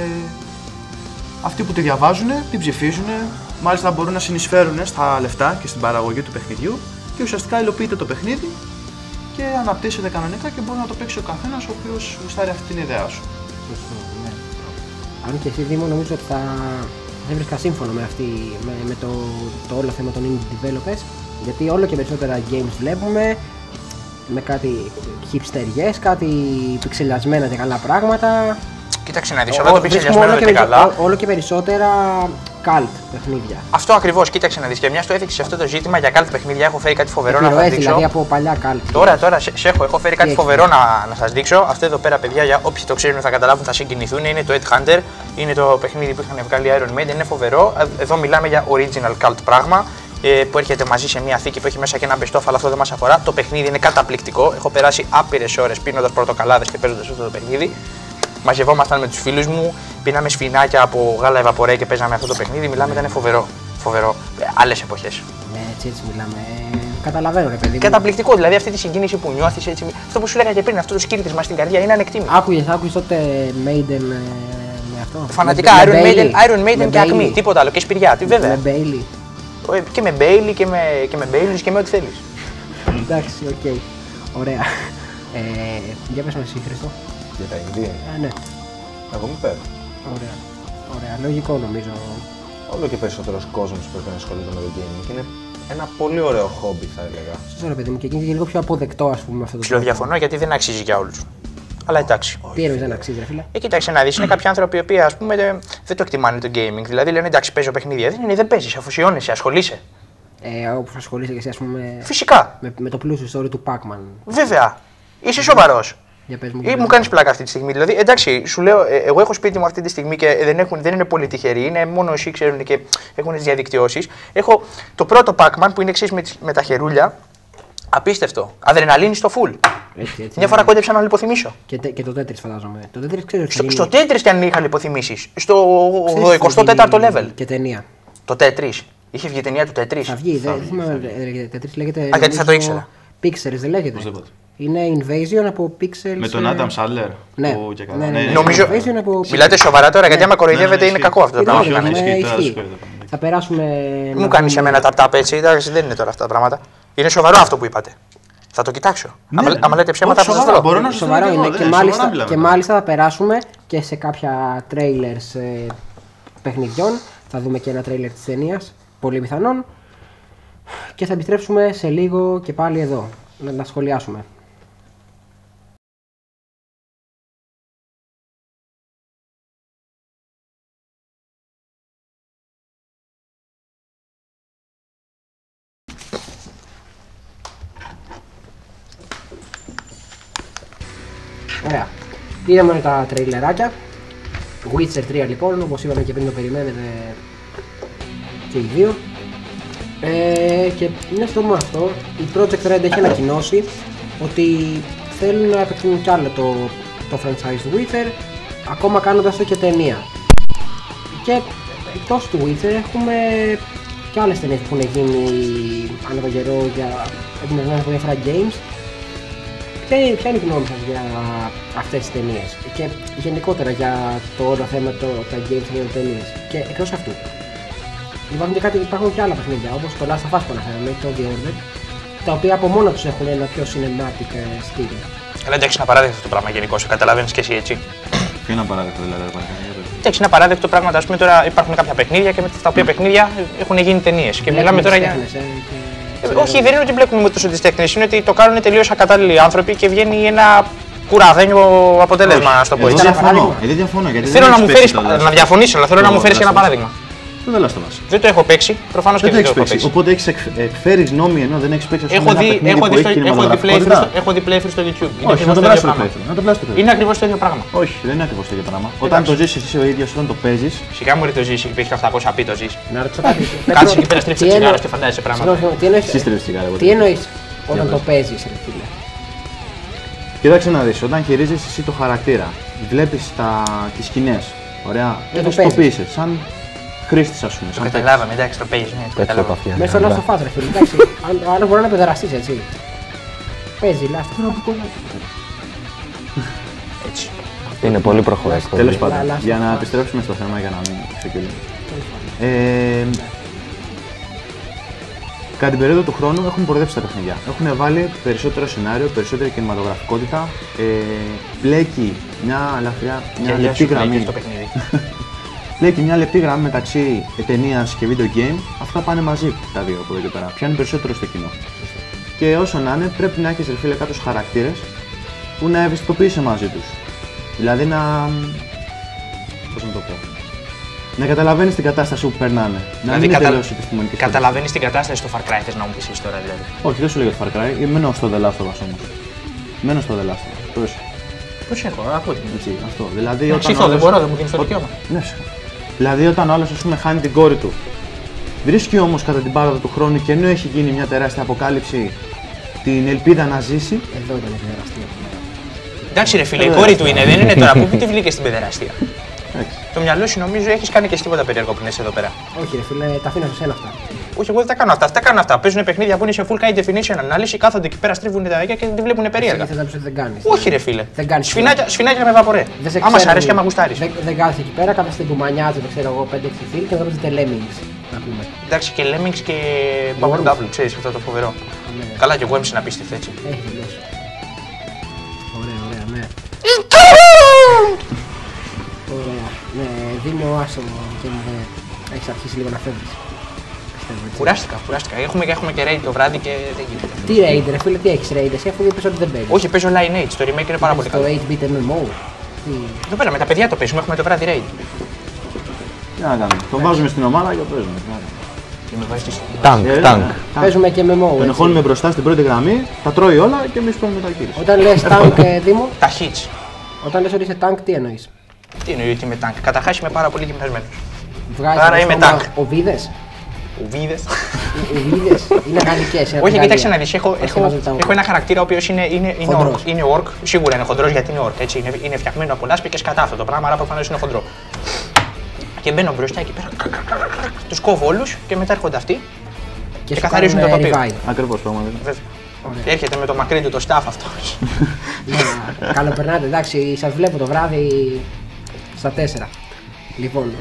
αυτοί που τη διαβάζουν, την ψηφίζουν, μάλιστα μπορούν να συνεισφέρουν στα λεφτά και στην παραγωγή του παιχνιδιού και ουσιαστικά υλοποιείται το παιχνίδι και αναπτύσσεται κανονικά και μπορεί να το παίξει ο καθένας ο οποίος γουστάρει αυτή την ιδέα σου. Σωστό, ναι. Αν και εσύ Δήμο, νομίζω ότι θα, θα βρίσκα σύμφωνο με, αυτή, με, με το, το όλο θέμα των indie developers, γιατί όλο και περισσότερα games βλέπουμε με κάτι hipsteriές, κάτι πιξελιασμένα και καλά πράγματα. Κοίταξε να δεις, όλα το πιξελιασμένο δεν είναι καλά. Ό, όλο και περισσότερα cult παιχνίδια. Αυτό ακριβώς, κοίταξε να δεις. Και μια το έδειξε σε αυτό το ζήτημα για cult παιχνίδια, έχω φέρει κάτι φοβερό να σας Επιρροές, δείξω. δηλαδή από παλιά cult. Τώρα, τώρα, σε, σε έχω, έχω φέρει κάτι Τι φοβερό να, να σας δείξω. Αυτό εδώ πέρα, παιδιά, για όποιοι το ξέρουν θα καταλάβουν, θα συγκινηθούν. Είναι το Ed Hunter, είναι το παιχνίδι που είχαν βγάλει Iron Maiden, είναι φοβερό. Εδώ μιλάμε για original cult πράγμα. Που έρχεται μαζί σε μια θήκη που έχει μέσα και ένα best of, αλλά αυτό δεν μας αφορά. Το παιχνίδι είναι καταπληκτικό. Έχω περάσει άπειρες ώρες πίνοντας πορτοκαλάδες και παίζοντας αυτό το παιχνίδι. Μαζευόμασταν με τους φίλους μου, πίναμε σφινάκια από γάλα ευαπορέ και παίζαμε αυτό το παιχνίδι. Μιλάμε, ήταν φοβερό. Φοβερό. Άλλες εποχές. Ναι, έτσι, έτσι μιλάμε. Ε, καταλαβαίνω, ρε παιδί μου. Καταπληκτικό, δηλαδή αυτή τη συγκίνηση που νιώθεις έτσι. Αυτό που σου λέγα και πριν, αυτό το σκύρτισμα στην καρδιά είναι ανεκτήμητο. Άκουγες, άκουγες τότε Maiden ε, με αυτό. Φανατικά, με, Iron, με Maiden, Bailey. Iron Maiden με και Bailey. Acme, τίποτα άλλο. Και σπηριά, τι βέβαια. Με Bailey. Και με Bailey και με, και με Baileys και με ό,τι θέλεις. Εντάξει, οκ. Okay. Ωραία. Ε, για πες μας εσύ, Χριστό. Για τα indie. Α, ναι. Εγώ μου παίρνω. Ωραία. Ωραία. Λογικό νομίζω. Όλο και περισσότερος κόσμος πρέπει να ασχολείται με το gaming. Είναι ένα πολύ ωραίο χόμπι, θα έλεγα. Σωστό, ρε παιδί μου, και εκείνη και λίγο πιο αποδεκτό, ας πούμε, αυτό το Ψιλο διαφωνώ γιατί δεν αξίζει για όλους. Αλλά εντάξει. Τι εννοείς δεν αξίζει, ρε φίλε. Ε, κοίταξε να δεις, είναι κάποιοι άνθρωποι οι οποίοι ας πούμε δεν το εκτιμάνε το gaming. Δηλαδή λένε εντάξει, παίζω παιχνίδια. Δεν είναι, δεν παίζεις, αφοσιώνεσαι, ασχολείσαι. Ε, όπως ασχολείσαι και εσύ, ας πούμε. Φυσικά. Με, με το πλούσιο story του Pac-Man. Βέβαια. Είσαι σοβαρός. Για πες μου. Ή μου κάνει πλάκα αυτή τη στιγμή. Δηλαδή, εντάξει, σου λέω, ε, εγώ έχω σπίτι μου αυτή τη στιγμή και δεν, έχουν, δεν είναι πολύ τυχεροί. Είναι μόνο όσοι ξέρουν και έχουν τις διαδικτυώσεις. Έχω το πρώτο Pac-Man που είναι εξής με, με τα χερούλια. Απίστευτο. Αδρεναλίνη στο full. Έτσι, έτσι, Μια φορά κόντεψα να λιποθυμίσω. Και, και το Tetris φαντάζομαι. Το Tetris ξέρω ότι. Στο, στο Tetris κι αν είχα λιποθυμίσει. Στο εικοστό τέταρτο level. Και ταινία. Το Tetris. Είχε βγει ταινία του Tetris. Θα βγει, δεν θυμάμαι. Tetris λέγεται. Α, γιατί θα το ήξερα. Pixels δεν λέγεται. Είναι invasion από pixels. Με τον Adam Sandler. Ναι. Που και Ναι, ναι, ναι. Νομίζω. Invasion από... Μιλάτε σοβαρά τώρα, γιατί άμα κοροϊδεύετε ναι, είναι ναι, κακό αυτό το πράγμα. Κοιτάξτε, που κάνεις. ναι, ισχύει. Θα περάσουμε. Μου κάνει εμένα τα τάπ έτσι, εντάξει, δεν είναι τώρα αυτά τα πράγματα. Είναι σοβαρό αυτό που είπατε. Θα το κοιτάξω. Ναι, άμα, ναι. άμα λέτε ψέματα, θα Όχι, σα σοβαρά, το μπορώ πω. να σας Σοβαρό το είναι. πω, Και, ναι, μάλιστα, σοβαρά μιλάμε και τώρα. μάλιστα θα περάσουμε και σε κάποια trailers ε, παιχνιδιών. Θα δούμε και ένα trailer της ταινίας, πολύ πιθανόν. Και θα επιστρέψουμε σε λίγο και πάλι εδώ, να τα σχολιάσουμε. Ωραία. Είδαμε τα τρέιλεράκια. Witcher τρία λοιπόν, όπως είπαμε και πριν το περιμένετε και οι δύο. Ε, και είναι στο μόνο αυτό, η Project Red έχει ανακοινώσει ότι θέλουν να επεκτείνουν κι άλλο το, το franchise του Witcher, ακόμα κάνοντας το και ταινία. Και εκτός του Witcher έχουμε και άλλες ταινίες που έχουν γίνει ανά τον καιρό για εμπνευσμένες από διάφορα games. Ποια είναι, ποια είναι η γνώμη σας για αυτές τις ταινίες και γενικότερα για το όλο θέμα το, τα games και τις ταινίες? Και εκτός αυτού, υπάρχουν και, κάτι, υπάρχουν και άλλα παιχνίδια όπως το Last of Us που αναφέραμε, το Horde, τα οποία από μόνα τους έχουν ένα πιο cinematic στυλ. Αλλά εντάξει, είναι απαράδεκτο αυτό το πράγμα γενικώς, καταλαβαίνεις και εσύ έτσι. Ποιο είναι απαράδεκτο δηλαδή, παρακαλώ. Εντάξει, είναι απαράδεκτο πράγματα. Ας πούμε τώρα υπάρχουν κάποια παιχνίδια και με τα οποία παιχνίδια έχουν γίνει ταινίες. Και μιλάμε τώρα για. Ε, όχι, δεν είναι ότι μπλέκουμε με τόσο τις τέχνες, είναι ότι το κάνουν τελείως ακατάλληλοι άνθρωποι και βγαίνει ένα κουραδένιο αποτέλεσμα, να το πω έτσι. Εγώ διαφωνώ. Εγώ διαφωνώ γιατί Θέλω δεν να έχεις μου παίξει φέρεις, το Last να of Us. διαφωνήσω, αλλά θέλω Το να μου φέρεις Last ένα of Us. παράδειγμα. Το The Last of Us. Δεν το έχω παίξει, προφανώς και Δεν το δεν το έχεις έχω παίξει. παίξει. Οπότε έχεις εκφέρει γνώμη ενώ δεν έχεις παίξει Έχω ένα δει, παιχνίδι έχω που δει, έχει στο, έχω, δει playthrough, κινηματογραφικότητα. στο- έχω δει playthrough στο YouTube. Είναι Όχι, να ακριβώς το το ίδιο περάσει το πράγμα. playthrough. Να το περάσει το playthrough. Είναι ακριβώς το ίδιο πράγμα. Όχι, δεν είναι ακριβώς το ίδιο πράγμα. Όταν το ζεις εσύ ο ίδιος, όταν το παίζεις. Σιγά μου ρε το ζεις, υπήρχε οχτακόσια πι το ζεις. Να ρωτήσω κάτι. Κάτσε εκεί πέρα, στρίψε Τι τσιγάρο εννο- και φαντάζεσαι πράγματα. Συγγνώμη, τι εννοείς- Σύστρεψε τσιγάρο. Τι εννοείς όταν Για το πες. παίζεις, ρε φίλε? Κοίταξε να δεις, όταν χειρίζεσαι εσύ το χαρακτήρα, βλέπεις τα... τις σκηνές, ωραία, Και και το το τοπίσεις, σαν χρήστης ας πούμε, Το σαν παίκτης. καταλάβαμε, εντάξει, το παίζεις, ναι, το Πέτυχε καταλάβαμε. τα αυτιά. Μέσα στο Last of Us, ρε φίλε, εντάξει. αν- Άλλο μπορεί να παιδεραστείς, έτσι. Παίζει Last of Us. Έτσι. Είναι πολύ προχωρές. Τέλος Λα- πάντων, Last για of να Us. επιστρέψουμε στο θέμα, για να μην ξεκινήσουμε. Ε, κατά την περίοδο του χρόνου έχουν μπορδέψει τα παιχνίδια. Έχουν βάλει περισσότερο σενάριο, περισσότερη κινηματογραφικότητα, ε, μπλέκει μια ελαφριά, μια Γυαλιά λεπτή σου πλέκει γραμμή. στο παιχνίδι. Μπλέκει μια λεπτή γραμμή μεταξύ ταινία και video game. Αυτά πάνε μαζί τα δύο από εδώ και πέρα. Πιάνουν περισσότερο στο κοινό. Και όσο να είναι, πρέπει να έχει ρε φίλε κάποιους χαρακτήρες που να ευαισθητοποιείσαι μαζί τους. Δηλαδή να. Πώς να το πω. Να καταλαβαίνεις την κατάσταση που περνάνε. Να Δηλαδή, μην είναι κατα- τελείως επιστημονική. Καταλαβαίνεις την κατάσταση στο Far Cry, θες να μου πεις εσύ τώρα δηλαδή. Όχι, δεν σου λέω για το Far Cry. Μένω στο The Last of Us όμως. Μένω στο The Last of Us. Πώς. Πώς έχω, ακούω την. Έτσι, αυτό. Δηλαδή, Να όταν ξυθώ, ο δεν άλλος- μπορώ, δεν μου δίνεις το Ό- δικαίωμα. Ναι, φυσικά. Δηλαδή, όταν ο άλλος ας πούμε χάνει την κόρη του, βρίσκει όμως κατά την πάροδο του χρόνου και ενώ έχει γίνει μια τεράστια αποκάλυψη την ελπίδα να ζήσει. Εδώ ήταν η παιδεραστία. Εντάξει ρε φίλε, η κόρη του είναι, δεν είναι τώρα. Πού τη βρήκες στην παιδεραστία. Εντάξει. Το μυαλό σου νομίζω έχεις κάνει και εσύ τίποτα περίεργο που είσαι εδώ πέρα. Όχι, ρε φίλε, τα αφήνω σε σένα αυτά. Όχι, εγώ δεν τα κάνω αυτά. Αυτά τα κάνω αυτά. Παίζουν παιχνίδια που είναι σε full high definition ανάλυση, κάθονται εκεί πέρα, στρίβουν τα αγιά και τη βλέπουν περίεργα. Θες να πεις ότι δεν κάνεις. Όχι ρε φίλε. Δεν κάνεις. Σφινάκια, σφινάκια με βαπορέ. Δεν σε Άμα σ' ξέρουν. αρέσει και άμα γουστάρεις. Δεν, δεν κάθεσαι εκεί πέρα, κάθεσαι που μανιάζετε, ξέρω εγώ, πέντε έξι φίλοι και μετά παίζετε Lemmings. Να πούμε. Εντάξει και Lemmings και Bubble Double, ξέρεις αυτό το φοβερό. Ναι. Καλά και εγώ έμψη να πίστευτε έτσι. Έχει τελειώσει. Ωραία, ωραία, ναι. Δήμο, άσο και μου έχεις αρχίσει λίγο να φεύγεις. Κουράστηκα, κουράστηκα. Έχουμε, έχουμε και raid το βράδυ και δεν γίνεται. Τι raid, ρε φίλε, τι έχεις raid, εσύ αφού είπες ότι δεν παίζεις. Όχι, παίζω Lineage, το remake είναι πάρα πολύ καλό. Το eight bit εμ εμ ο. Εδώ πέρα με τα παιδιά το παίζουμε, έχουμε το βράδυ raid. Τι να κάνουμε, τον βάζουμε στην ομάδα και το παίζουμε. Τάγκ, τάγκ. Παίζουμε και εμ εμ ο. Τον εχώνουμε μπροστά στην πρώτη γραμμή, τα τρώει όλα και εμείς παίρνουμε τα κύρια. Όταν λες τάγκ, Δήμο, Τα hits. όταν λες ότι είσαι τάγκ, τι εννοείς. Τι εννοεί ότι είμαι τάγκ. Καταρχάς είμαι πάρα πολύ γυμνασμένος. Βγάζεις Άρα είμαι τάγκ. οβίδες. Ουβίδες. Οβίδες, είναι γαλλικές. Όχι, κοίταξε να δεις, έχω, έχω, έχω ένα χαρακτήρα ο οποίος είναι, είναι, είναι, orc, είναι orc, σίγουρα είναι χοντρός γιατί είναι orc, έτσι, είναι, είναι φτιαγμένο από λάσπη και σκατά αυτό το πράγμα, άρα προφανώς είναι χοντρό. Και μπαίνω μπροστά εκεί πέρα, τους κόβω όλους και μετά έρχονται αυτοί και, και καθαρίζουν το τοπίο. Ακριβώς, πραγματικά. Βέβαια. Και έρχεται με το μακρύ του το staff αυτός. Καλοπερνάτε, εντάξει, σας βλέπω το βράδυ στα τέσσερα. Λοιπόν,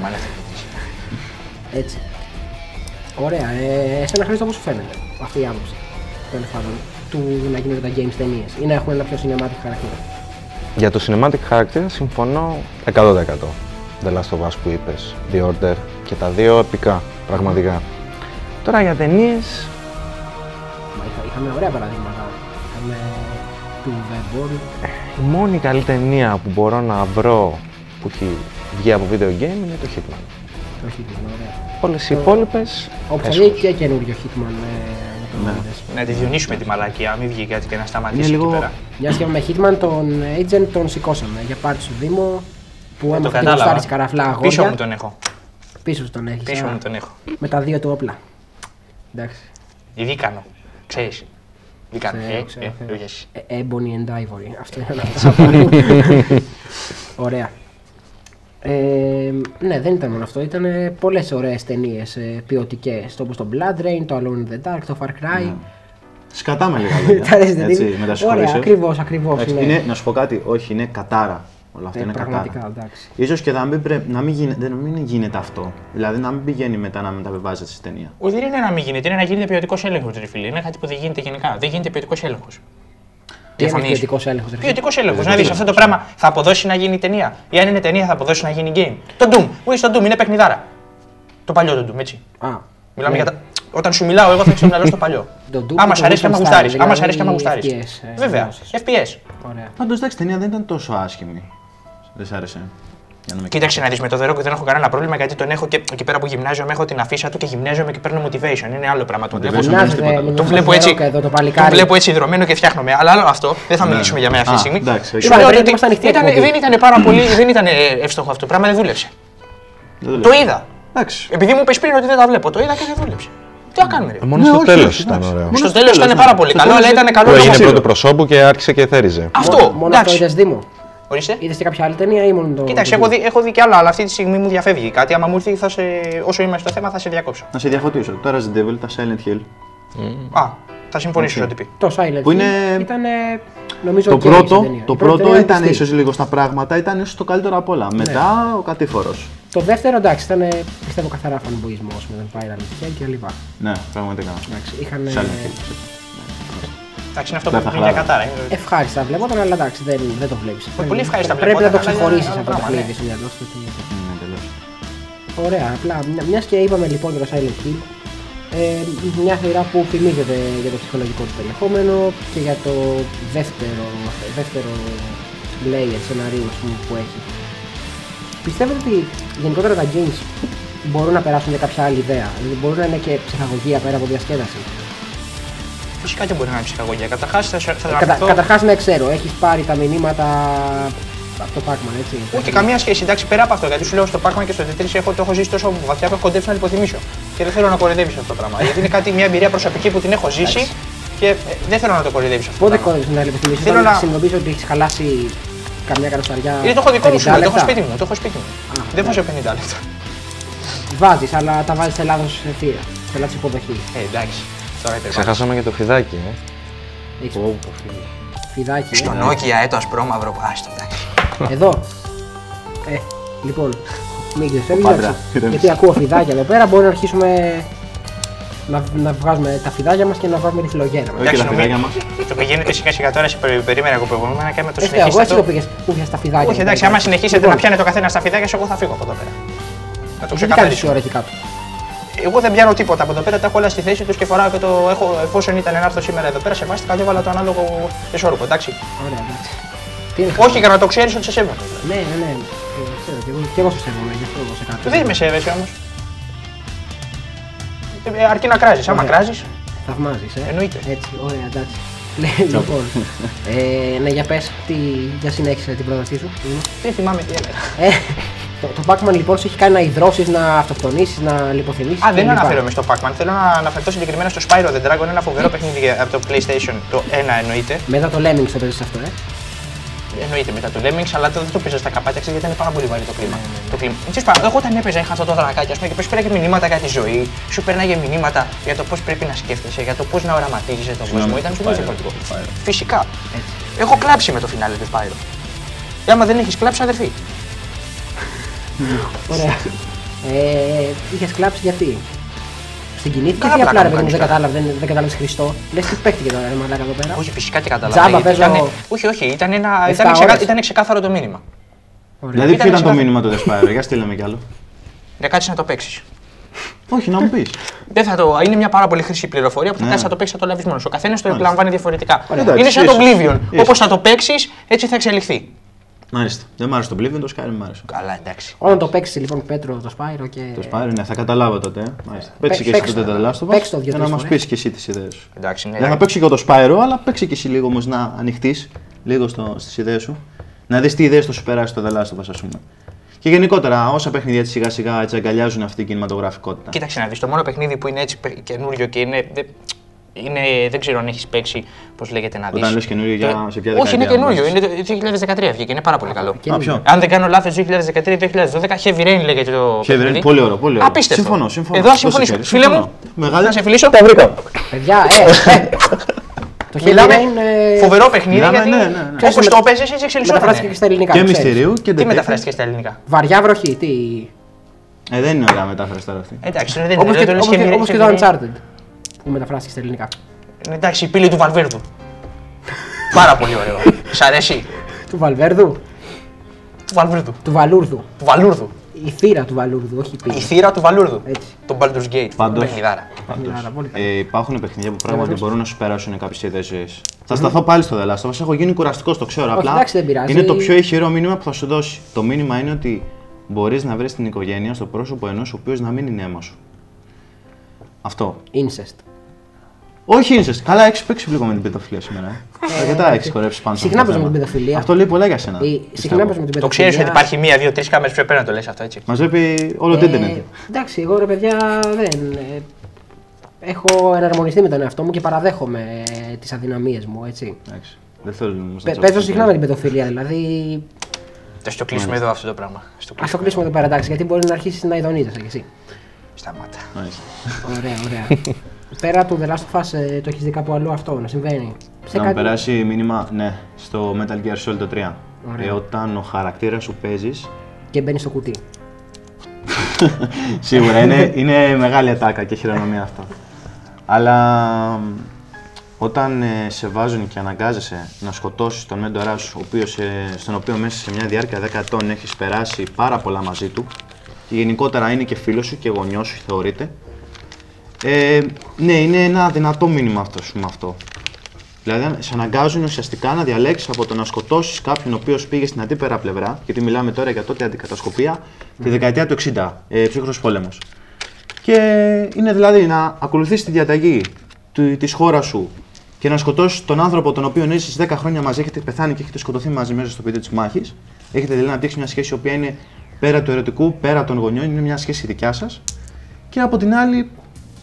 έτσι. Ωραία, ε, εσένα Χρήστο πώς σου φαίνεται αυτή η άποψη, τέλος πάντων, του να γίνονται τα games ταινίες ή να έχουν ένα πιο cinematic χαρακτήρα. Για το cinematic χαρακτήρα συμφωνώ εκατό τοις εκατό. The Last of Us που είπες, The Order και τα δύο επικά, πραγματικά. Τώρα για ταινίες... Μα είχα, είχαμε ωραία παραδείγματα. Είχαμε του Vebor. Η μόνη καλή ταινία που μπορώ να βρω που έχει βγει από video game είναι το Hitman. Το Hitman, ωραία. Όλες οι υπόλοιπες. Όπως θα βγει και καινούριο Hitman. Ναι. Να τη διονύσουμε τη μαλακία, μην βγει κάτι και να σταματήσει λίγο... εκεί πέρα. Μια και με Hitman τον Agent τον σηκώσαμε για πάρτι στο Δήμο που έμαθε την κουστάριση καραφλά αγόρια. Πίσω μου τον έχω. Πίσω σου τον έχεις. Πίσω μου τον έχω. Με τα δύο του όπλα. Εντάξει. Η Δίκανο, ξέρεις. Δίκανο, ε, ε, ε, Ebony and Ivory. Αυτό είναι ένα. Ωραία. Ε, ναι, δεν ήταν μόνο αυτό. Ήταν πολλές ωραίες ταινίες ε, ποιοτικές. Όπως το Blood Rain, το Alone in the Dark, το Far Cry. Mm. Σκατάμε λίγα λόγια. Έτσι, με τα συγχωρήσω. Ακριβώς, ακριβώς. Ναι. Είναι, να σου πω κάτι, όχι, είναι κατάρα. Όλα αυτά ε, είναι πραγματικά, κατάρα. Εντάξει. Ίσως και να μην, πρέ... να μην, γίνεται, να μην γίνεται αυτό. Δηλαδή να μην πηγαίνει μετά να μεταβιβάζεται στη ταινία. Όχι, δεν είναι να μην γίνεται, είναι να γίνεται ποιοτικός έλεγχος, ρε φίλε. Είναι κάτι που δεν γίνεται γενικά. Δεν γίνεται ποιοτικός έλεγχος. Τι είναι ποιοτικός έλεγχος. Ποιοτικός έλεγχος. Να δεις αυτό το πράγμα θα αποδώσει να γίνει ταινία. Ή αν είναι ταινία θα αποδώσει να γίνει game. Το Doom. Μου είσαι το Doom, είναι παιχνιδάρα. Το παλιό το Doom, έτσι. Α, μιλάμε ναι. για τα... Όταν σου μιλάω, εγώ θα έχεις το μυαλό στο παλιό. Άμα σ' αρέσει και άμα γουστάρεις. Άμα σ' αρέσει και άμα γουστάρεις. Βέβαια. εφ πι ες. Πάντως εντάξει, η ταινία δεν ήταν τόσο άσχημη. Δεν σ' άρεσε. Κοίταξε να δεις με το The Rock δεν έχω κανένα πρόβλημα γιατί τον έχω και εκεί πέρα που γυμνάζομαι έχω την αφίσα του και γυμνάζομαι και παίρνω motivation. Είναι άλλο πράγμα. Τον βλέπω, το βλέπω έτσι. Το βλέπω έτσι δρομένο και φτιάχνομαι. Αλλά άλλο αυτό δεν θα μιλήσουμε για μένα αυτή τη στιγμή. Σου λέω ότι δεν ήταν πάρα πολύ. Δεν ήταν εύστοχο αυτό το πράγμα, δεν δούλεψε. Το είδα. Επειδή μου είπες πριν ότι δεν τα βλέπω, το είδα και δεν δούλεψε. Τι να κάνουμε. Μόνο στο τέλος ήταν ωραίο. Στο τέλος ήταν πάρα πολύ καλό, αλλά ήταν καλό. Έγινε πρώτο προσώπου και άρχισε και θέριζε. Αυτό. Μόνο αυτό είδες Δήμο. Ορίστε. Είδες και κάποια άλλη ταινία ή μόνο το. Κοίταξε, έχω δει, έχω δει κι άλλα, αλλά αυτή τη στιγμή μου διαφεύγει κάτι. Άμα μου έρθει, θα σε, όσο είμαι στο θέμα, θα σε διακόψω. Να σε διαφωτίσω. Το Resident Evil, τα Silent Hill. Mm. Α, θα συμφωνήσω ό,τι πει. Το Silent που είναι... Hill ήταν. Νομίζω το πρώτο, το πρώτο ήταν ίσως λίγο στα πράγματα, ήταν ίσως το καλύτερο απ' όλα. Ναι. Μετά ο κατήφορος. Το δεύτερο εντάξει ήταν πιστεύω καθαρά φανμποϊσμός με τον Viral Hill και λοιπά. Ναι, πραγματικά. Είχαν. Εντάξει, είναι αυτό που είναι για κατάρα. Ευχάριστα βλέπονταν, αλλά εντάξει, δεν, δεν το βλέπεις. Πολύ ευχάριστα πρέπει βλέπονταν, να το ξεχωρίσεις από το παιχνίδι στο μυαλό σου. Ωραία, απλά μιας και είπαμε λοιπόν για το Silent Hill, ε, μια σειρά που θυμίζεται για το ψυχολογικό του περιεχόμενο και για το δεύτερο, δεύτερο layer σενάριο που έχει. Πιστεύετε ότι γενικότερα τα games μπορούν να περάσουν για κάποια άλλη ιδέα, δηλαδή μπορούν να είναι και ψυχαγωγία πέρα από διασκέδαση? Φυσικά και μπορεί να είναι ψυχαγωγία. Καταρχάς, θα, θα ε, κατα, καταρχάς ναι, ξέρω, έχεις πάρει τα μηνύματα από το Pac-Man, έτσι. Όχι, καμία σχέση. Εντάξει, πέρα από αυτό. Γιατί σου λέω στο Pac-Man και στο Tetris έχω, το έχω ζήσει τόσο βαθιά που έχω κοντέψει να υποθυμίσω. Και δεν θέλω να κοροϊδεύεις αυτό το πράγμα. Γιατί είναι κάτι, μια εμπειρία προσωπική που την έχω ζήσει και ε, δεν θέλω να το κοροϊδεύεις αυτό. Πότε κοροϊδεύεις να υποθυμίσεις? Θέλω να συνειδητοποιήσω ότι έχεις χαλάσει καμιά καροσταριά. Γιατί το έχω δικό μου σου, το έχω σπίτι μου. Το έχω σπίτι μου. Α, δεν βάζω πενήντα λεπτά. Βάζεις, αλλά τα βάζεις σε λάθος θύρα. Σε λάθος υποδοχή. Ε, εντάξει. Ξεχάσαμε και το φιδάκι, ε. Έχεις oh, φιδάκι. Στο Nokia, ε, το ασπρόμαυρο. Άστο, εντάξει. Εδώ. Ε, λοιπόν, μην ξεφεύγεις, γιατί ακούω φιδάκια εδώ πέρα, μπορεί να αρχίσουμε να, να βγάζουμε τα φιδάκια μας και να βάζουμε τη φιλογέρα μας. Εντάξει, τα φιδάκια μας. Το πηγαίνετε σιγά σιγά τώρα, σε περίμενα εγώ προηγούμενα και με το συνεχίσετε. Εγώ έτσι το πήγες που είχες τα φιδάκια. Όχι, εντάξει, άμα συνεχίσετε να πιάνετε το καθένα στα φιδάκια, εγώ θα φύγω από εδώ πέρα. Να το τι κάνεις ξεκαθαρίσω. θεωρητικά του. Εγώ δεν πιάνω τίποτα από εδώ πέρα, τα έχω όλα στη θέση του και φοράω και το έχω. Εφόσον ήταν να έρθω σήμερα εδώ πέρα, σεβάστηκα και έβαλα το ανάλογο ισόρροπο, εντάξει. Ωραία, εντάξει. Τι είναι, Όχι, για να το ξέρει ότι σε σέβομαι. ναι, ναι, ναι. Ε, ξέρω, και εγώ, και εγώ σε σέβομαι, γι' αυτό εγώ σε κάτι. Δεν με σέβεσαι όμως. Ε, αρκεί να κράζεις. Άμα κράζεις, Θαυμάζεις, ε. εννοείται. Έτσι, ωραία, εντάξει. Λοιπόν, ε, ναι, για πες, τι, για συνέχισε την πρότασή σου. Δεν θυμάμαι τι έλεγα. Ε, το, το Pac-Man λοιπόν σου έχει κάνει να υδρώσεις, να αυτοκτονήσεις, να λιποθυμήσεις. Α, δεν αναφέρομαι στο Pac-Man. Θέλω να αναφερθώ συγκεκριμένα στο Spyro the Dragon, ένα φοβερό παιχνίδι από το PlayStation, το ένα εννοείται. Μετά το Lemmings το παίζεις αυτό, ε. Εννοείται μετά το Lemmings, αλλά το, δεν το παίζω στα καπάτια, γιατί ήταν πάρα πολύ βαρύ το κλίμα. Το κλίμα. Ξέρεις, εγώ όταν έπαιζα είχα αυτό το δρακάκι, ας πούμε, και πώς πήραγε μηνύματα για τη ζωή, σου πέρναγε μηνύματα για το πώς πρέπει να σκέφτεσαι, για το πώς να οραματίζεσαι τον κόσμο. Ήταν super διαφορετικό. Φυσικά. Έτσι. Έχω κλάψει με το φινάλε του Spyro. Και άμα δεν έχεις κλάψει, αδερφή. Ωραία. Ε, είχες κλάψει γιατί. Συγκινήθηκες ή απλά ρε παιδί μου δεν κατάλαβες, δεν, δεν κατάλαβες Χριστό. Λες τι παίχτηκε τώρα ρε μαλάκα εδώ πέρα. Όχι, φυσικά και κατάλαβα. Τζάμπα παίζω. Ήτανε, όχι, όχι, ήταν, ένα, ήταν, ξεκα, ήταν ξεκάθαρο το μήνυμα. Ωραία. Δηλαδή, ποιο ήταν ξεκάθαρο. το μήνυμα του Despire, για στείλε με κι άλλο. Να κάτσεις να το παίξεις. Όχι, να μου πει. Δεν θα το, είναι μια πάρα πολύ χρήσιμη πληροφορία που θα Ναι. κάτσεις να το παίξεις, θα το λάβεις μόνος. Ο καθένας το εκλαμβάνει διαφορετικά. Εντάξει, Είναι σαν το ίσως. Oblivion. Ίσως. Όπως θα το παίξεις, έτσι θα εξελιχθεί. Μάλιστα. Δεν μ' άρεσε το Oblivion, το Skyrim μ' άρεσε. Καλά, εντάξει. Όταν το παίξεις λοιπόν Πέτρο το Spyro και. Το Skyrim, ναι, θα καταλάβω τότε. Μάλιστα. Παίξει και εσύ παίξτε το το. The Last of Us. Παίξτε το δύο Για να τρεις μα φορές. πει και εσύ τι ιδέε σου. Εντάξει, ναι. Δεν θα παίξει και το Spyro, αλλά παίξει και εσύ λίγο όμω να ανοιχτεί λίγο στι ιδέε σου. Να δει τι ιδέε θα σου περάσει το The Last of Us, α πούμε. Και γενικότερα, όσα παιχνίδια έτσι σιγά σιγά έτσι αγκαλιάζουν αυτή την κινηματογραφικότητα. Κοίταξε να δεις, το μόνο παιχνίδι που είναι έτσι παι- καινούριο και είναι. Δε, είναι δεν ξέρω αν έχεις παίξει, πώς λέγεται να δεις. Όταν λες καινούριο, για Το- σε ποια Όχι, είναι δεκαετία, καινούριο. όμως. Είναι το δύο χιλιάδες δεκατρία βγήκε, είναι πάρα πολύ καλό. Α, ποιο? Αν δεν κάνω λάθος, δύο χιλιάδες δεκατρία δύο χιλιάδες δώδεκα, Heavy Rain λέγεται το. Heavy Rain, παιχνίδι. πολύ ωραίο, πολύ ωραίο. Απίστευτο. Συμφωνώ, συμφωνώ. Εδώ να Δώσε συμφωνήσω. χέρι, Φίλε συμφωνώ. μου, Μεγάλη- να σε φιλήσω. Τα βρήκα. Παιδιά, ε, ε. Το Heavy Μιλάμε Rain, ε, φοβερό παιχνίδι Μιλάμε, γιατί ναι, ναι, ναι. Ξέρεις, όπως με- το έπαιζες έτσι μεταφράστηκε και εξελισσόταν. στα ελληνικά. Και το ξέρεις. μυστηρίου και Τι detective. μεταφράστηκε στα ελληνικά. Βαριά βροχή, τι. Ε, δεν είναι ωραία μετάφραση τώρα αυτή. Εντάξει, δεν Όπως δεν και, το λες όπως και, Heavy Rain, όπως και Heavy το Rain. Uncharted που μεταφράστηκε στα ελληνικά. Εντάξει, η πύλη του Βαλβέρδου. Πάρα πολύ ωραίο. Σ' αρέσει. Του Βαλβέρδου, Του Βαλβέρδου. του Βαλούρδου. Του Βαλούρδου. Η θύρα του Βαλούρδου, όχι η Η πύλη. θύρα του Βαλούρδου. Έτσι. Το Baldur's Gate. Πάντως. Παιχνιδάρα. Άρα, πολύ καλά. Ε, υπάρχουν παιχνίδια που πράγματι δώσ' μπορούν να σου περάσουν κάποιες ιδέες ζωής. Θα σταθώ πάλι στο The Last of Us. Έχω γίνει κουραστικός, το ξέρω. Όχι, Απλά εντάξει, δεν πειράζει. είναι το πιο ηχηρό μήνυμα που θα σου δώσει. Το μήνυμα είναι ότι μπορείς να βρεις την οικογένεια στο πρόσωπο ενός ο οποίος να μην είναι αίμα σου. Αυτό. Incest. Όχι incest. Καλά, έχεις παίξει λίγο με την παιδοφιλία σήμερα. Ε. Αρκετά έχεις χορέψει πάνω σε Συχνά αυτό το παίζουμε θέμα. την παιδοφιλία. Αυτό λέει πολλά για σένα. Ε, πιστεύω. Συχνά παίζουμε την Το παιδοφιλία. ξέρεις ότι υπάρχει μία, δύο, τρεις κάμερες που πρέπει να το λες αυτό έτσι. Μας βλέπει όλο το Ε, ίντερνετ. Εντάξει, εγώ ρε παιδιά δεν. ε, Έχω εναρμονιστεί με τον εαυτό μου και παραδέχομαι ε, τις αδυναμίες μου, έτσι. Εντάξει. Δεν θέλω όμως να Παι- τσακωθώ. Παίζω συχνά με την παιδοφιλία, δηλαδή. Θα στο κλείσουμε εδώ αυτό το πράγμα. Στο Α το κλείσουμε εδώ πέρα, εντάξει, γιατί μπορεί να αρχίσει να ειδονίζεσαι κι εσύ. Σταμάτα. Μάλιστα. Ωραία, ωραία. Πέρα του The Last of Us, ε, το έχει δει κάπου αλλού αυτό να συμβαίνει. Σε Να μου κάτι- περάσει μήνυμα, ναι, στο Metal Gear Solid το τρία. Ωραία. Ε, όταν ο χαρακτήρας σου παίζεις, Και μπαίνει στο κουτί. σίγουρα είναι, είναι μεγάλη ατάκα και χειρονομία αυτό. Αλλά μ, όταν ε, σε βάζουν και αναγκάζεσαι να σκοτώσεις τον μέντορά σου, ο οποίος, ε, στον οποίο μέσα σε μια διάρκεια δέκα ετών έχεις περάσει πάρα πολλά μαζί του και γενικότερα είναι και φίλος σου και γονιός σου θεωρείται, ε, ναι, είναι ένα δυνατό μήνυμα αυτό, σου, με αυτό. Δηλαδή, σε αναγκάζουν ουσιαστικά να διαλέξεις από το να σκοτώσεις κάποιον ο οποίος πήγε στην αντίπερα πλευρά, γιατί μιλάμε τώρα για τότε αντικατασκοπία, τη δεκαετία του εξήντα, ε, ψύχρος πόλεμος. Και είναι δηλαδή να ακολουθήσεις τη διαταγή του, της χώρας σου και να σκοτώσεις τον άνθρωπο τον οποίο εσείς δέκα χρόνια μαζί έχετε πεθάνει και έχετε σκοτωθεί μαζί μέσα στο πεδίο της μάχης. Έχετε δηλαδή να δείξει μια σχέση η οποία είναι πέρα του ερωτικού, πέρα των γονιών, είναι μια σχέση δικιά σας. Και από την άλλη.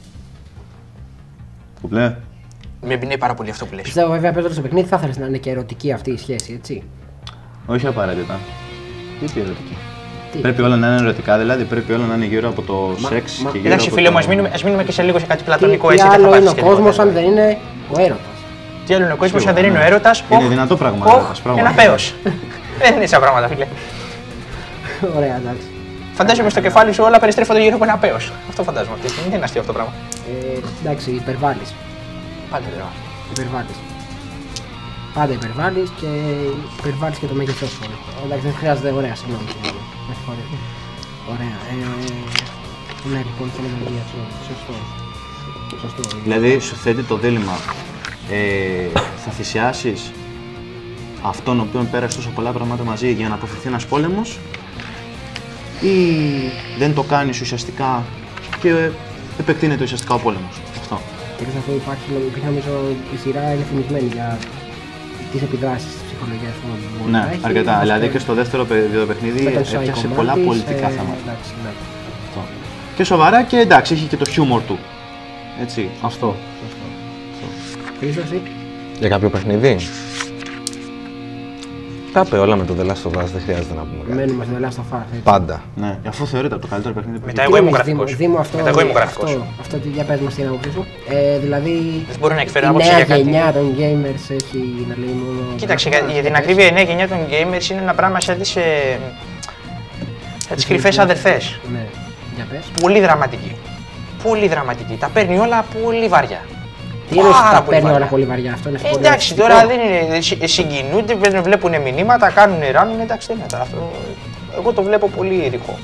Κουπλέ. Με εμπνέει πάρα πολύ αυτό που λες. Πιστεύω βέβαια παίζοντα το παιχνίδι θα ήθελε να είναι και ερωτική αυτή η σχέση, έτσι. Όχι απαραίτητα. Τι πει ερωτική. Τι? Πρέπει όλα να είναι ερωτικά, δηλαδή πρέπει όλα να είναι γύρω από το σεξ μα- και γύρω Εντάξει, από φίλε το... μου, ας μείνουμε, ας μείνουμε και σε λίγο σε κάτι Τι, πλατωνικό τι έτσι. Δεν θα άλλο είναι πάρεις ο και κόσμο τίποτα. αν δεν είναι ο έρωτα. Τι άλλο είναι ο κόσμο αν Σίγουρα, δεν είναι ο ναι. έρωτας. Είναι Οχ, δυνατό πράγμα, οχ, έρωτας, πράγμα. ένα πέος. Δεν είναι σαν πράγματα, φίλε. Ωραία, εντάξει. Φαντάζομαι στο κεφάλι σου όλα περιστρέφονται γύρω από ένα πέος. Αυτό φαντάζομαι αυτή τη στιγμή. Δεν είναι αστείο αυτό το πράγμα. Ε, εντάξει, υπερβάλλει. Πάντα λέω. Υπερβάλλει. Πάντα υπερβάλλει και υπερβάλλει και το μέγεθό σου. Εντάξει, δεν χρειάζεται, ωραία, συγγνώμη. συγγνώμη. Με συγχωρείτε. Ωραία. Ε, ναι, λοιπόν, το μεταγγεία σου. Σωστό. Σωστό. Δηλαδή, σου θέτει το δίλημμα. Ε, θα θυσιάσεις αυτόν ο οποίον πέρασε τόσο πολλά πράγματα μαζί για να αποφευθεί ένας πόλεμος, ή δεν το κάνεις ουσιαστικά και επεκτείνεται ουσιαστικά ο πόλεμος. Αυτό. Και αυτό υπάρχει, νομίζω, η σειρά είναι φημισμένη για τις επιδράσεις της ψυχολογίας που μπορεί ναι, να έχει. αρκετά. Δηλαδή, δηλαδή και στο δεύτερο παιχνίδι έπιασε πολλά πολιτικά ε, θέματα. Εντάξει, ναι. Και σοβαρά και εντάξει, έχει και το χιούμορ του. Έτσι, αυτό. Χρήστο, εσύ. Για κάποιο παιχνίδι. Τα είπε όλα με το The Last of Us, δεν χρειάζεται να πούμε κάτι. Μένουμε στο The Last of Us. Έτσι. Πάντα. Ναι, αφού θεωρείται το καλύτερο παιχνίδι που Μετά έχει. εγώ ήμουν γραφικός. Δήμο, αυτό, Μετά εγώ ήμουν γραφικός. Αυτό, αυτό, για πες μας την άποψή σου. Ε, δηλαδή, Δεν μπορώ να εκφέρω η άποψη νέα για κάτι. γενιά των gamers έχει να λέει μόνο... Κοίταξε, για, για την ακρίβεια, η νέα γενιά των gamers είναι ένα πράγμα σαν τις, ε, σαν τις κρυφές αδερφές. Ναι, για πες. Πολύ δραματική. Πολύ δραματική. Τα παίρνει όλα πολύ βαριά. Τι είναι τα παίρνει βαριά. όλα πολύ βαριά, αυτό είναι Ε, πολύ εντάξει, ρεαλιστικό. τώρα δεν είναι, συ- συγκινούνται, βλέπουν μηνύματα, κάνουν ράνουν, εντάξει, δεν είναι τώρα αυτό. Εγώ το βλέπω πολύ ρηχό.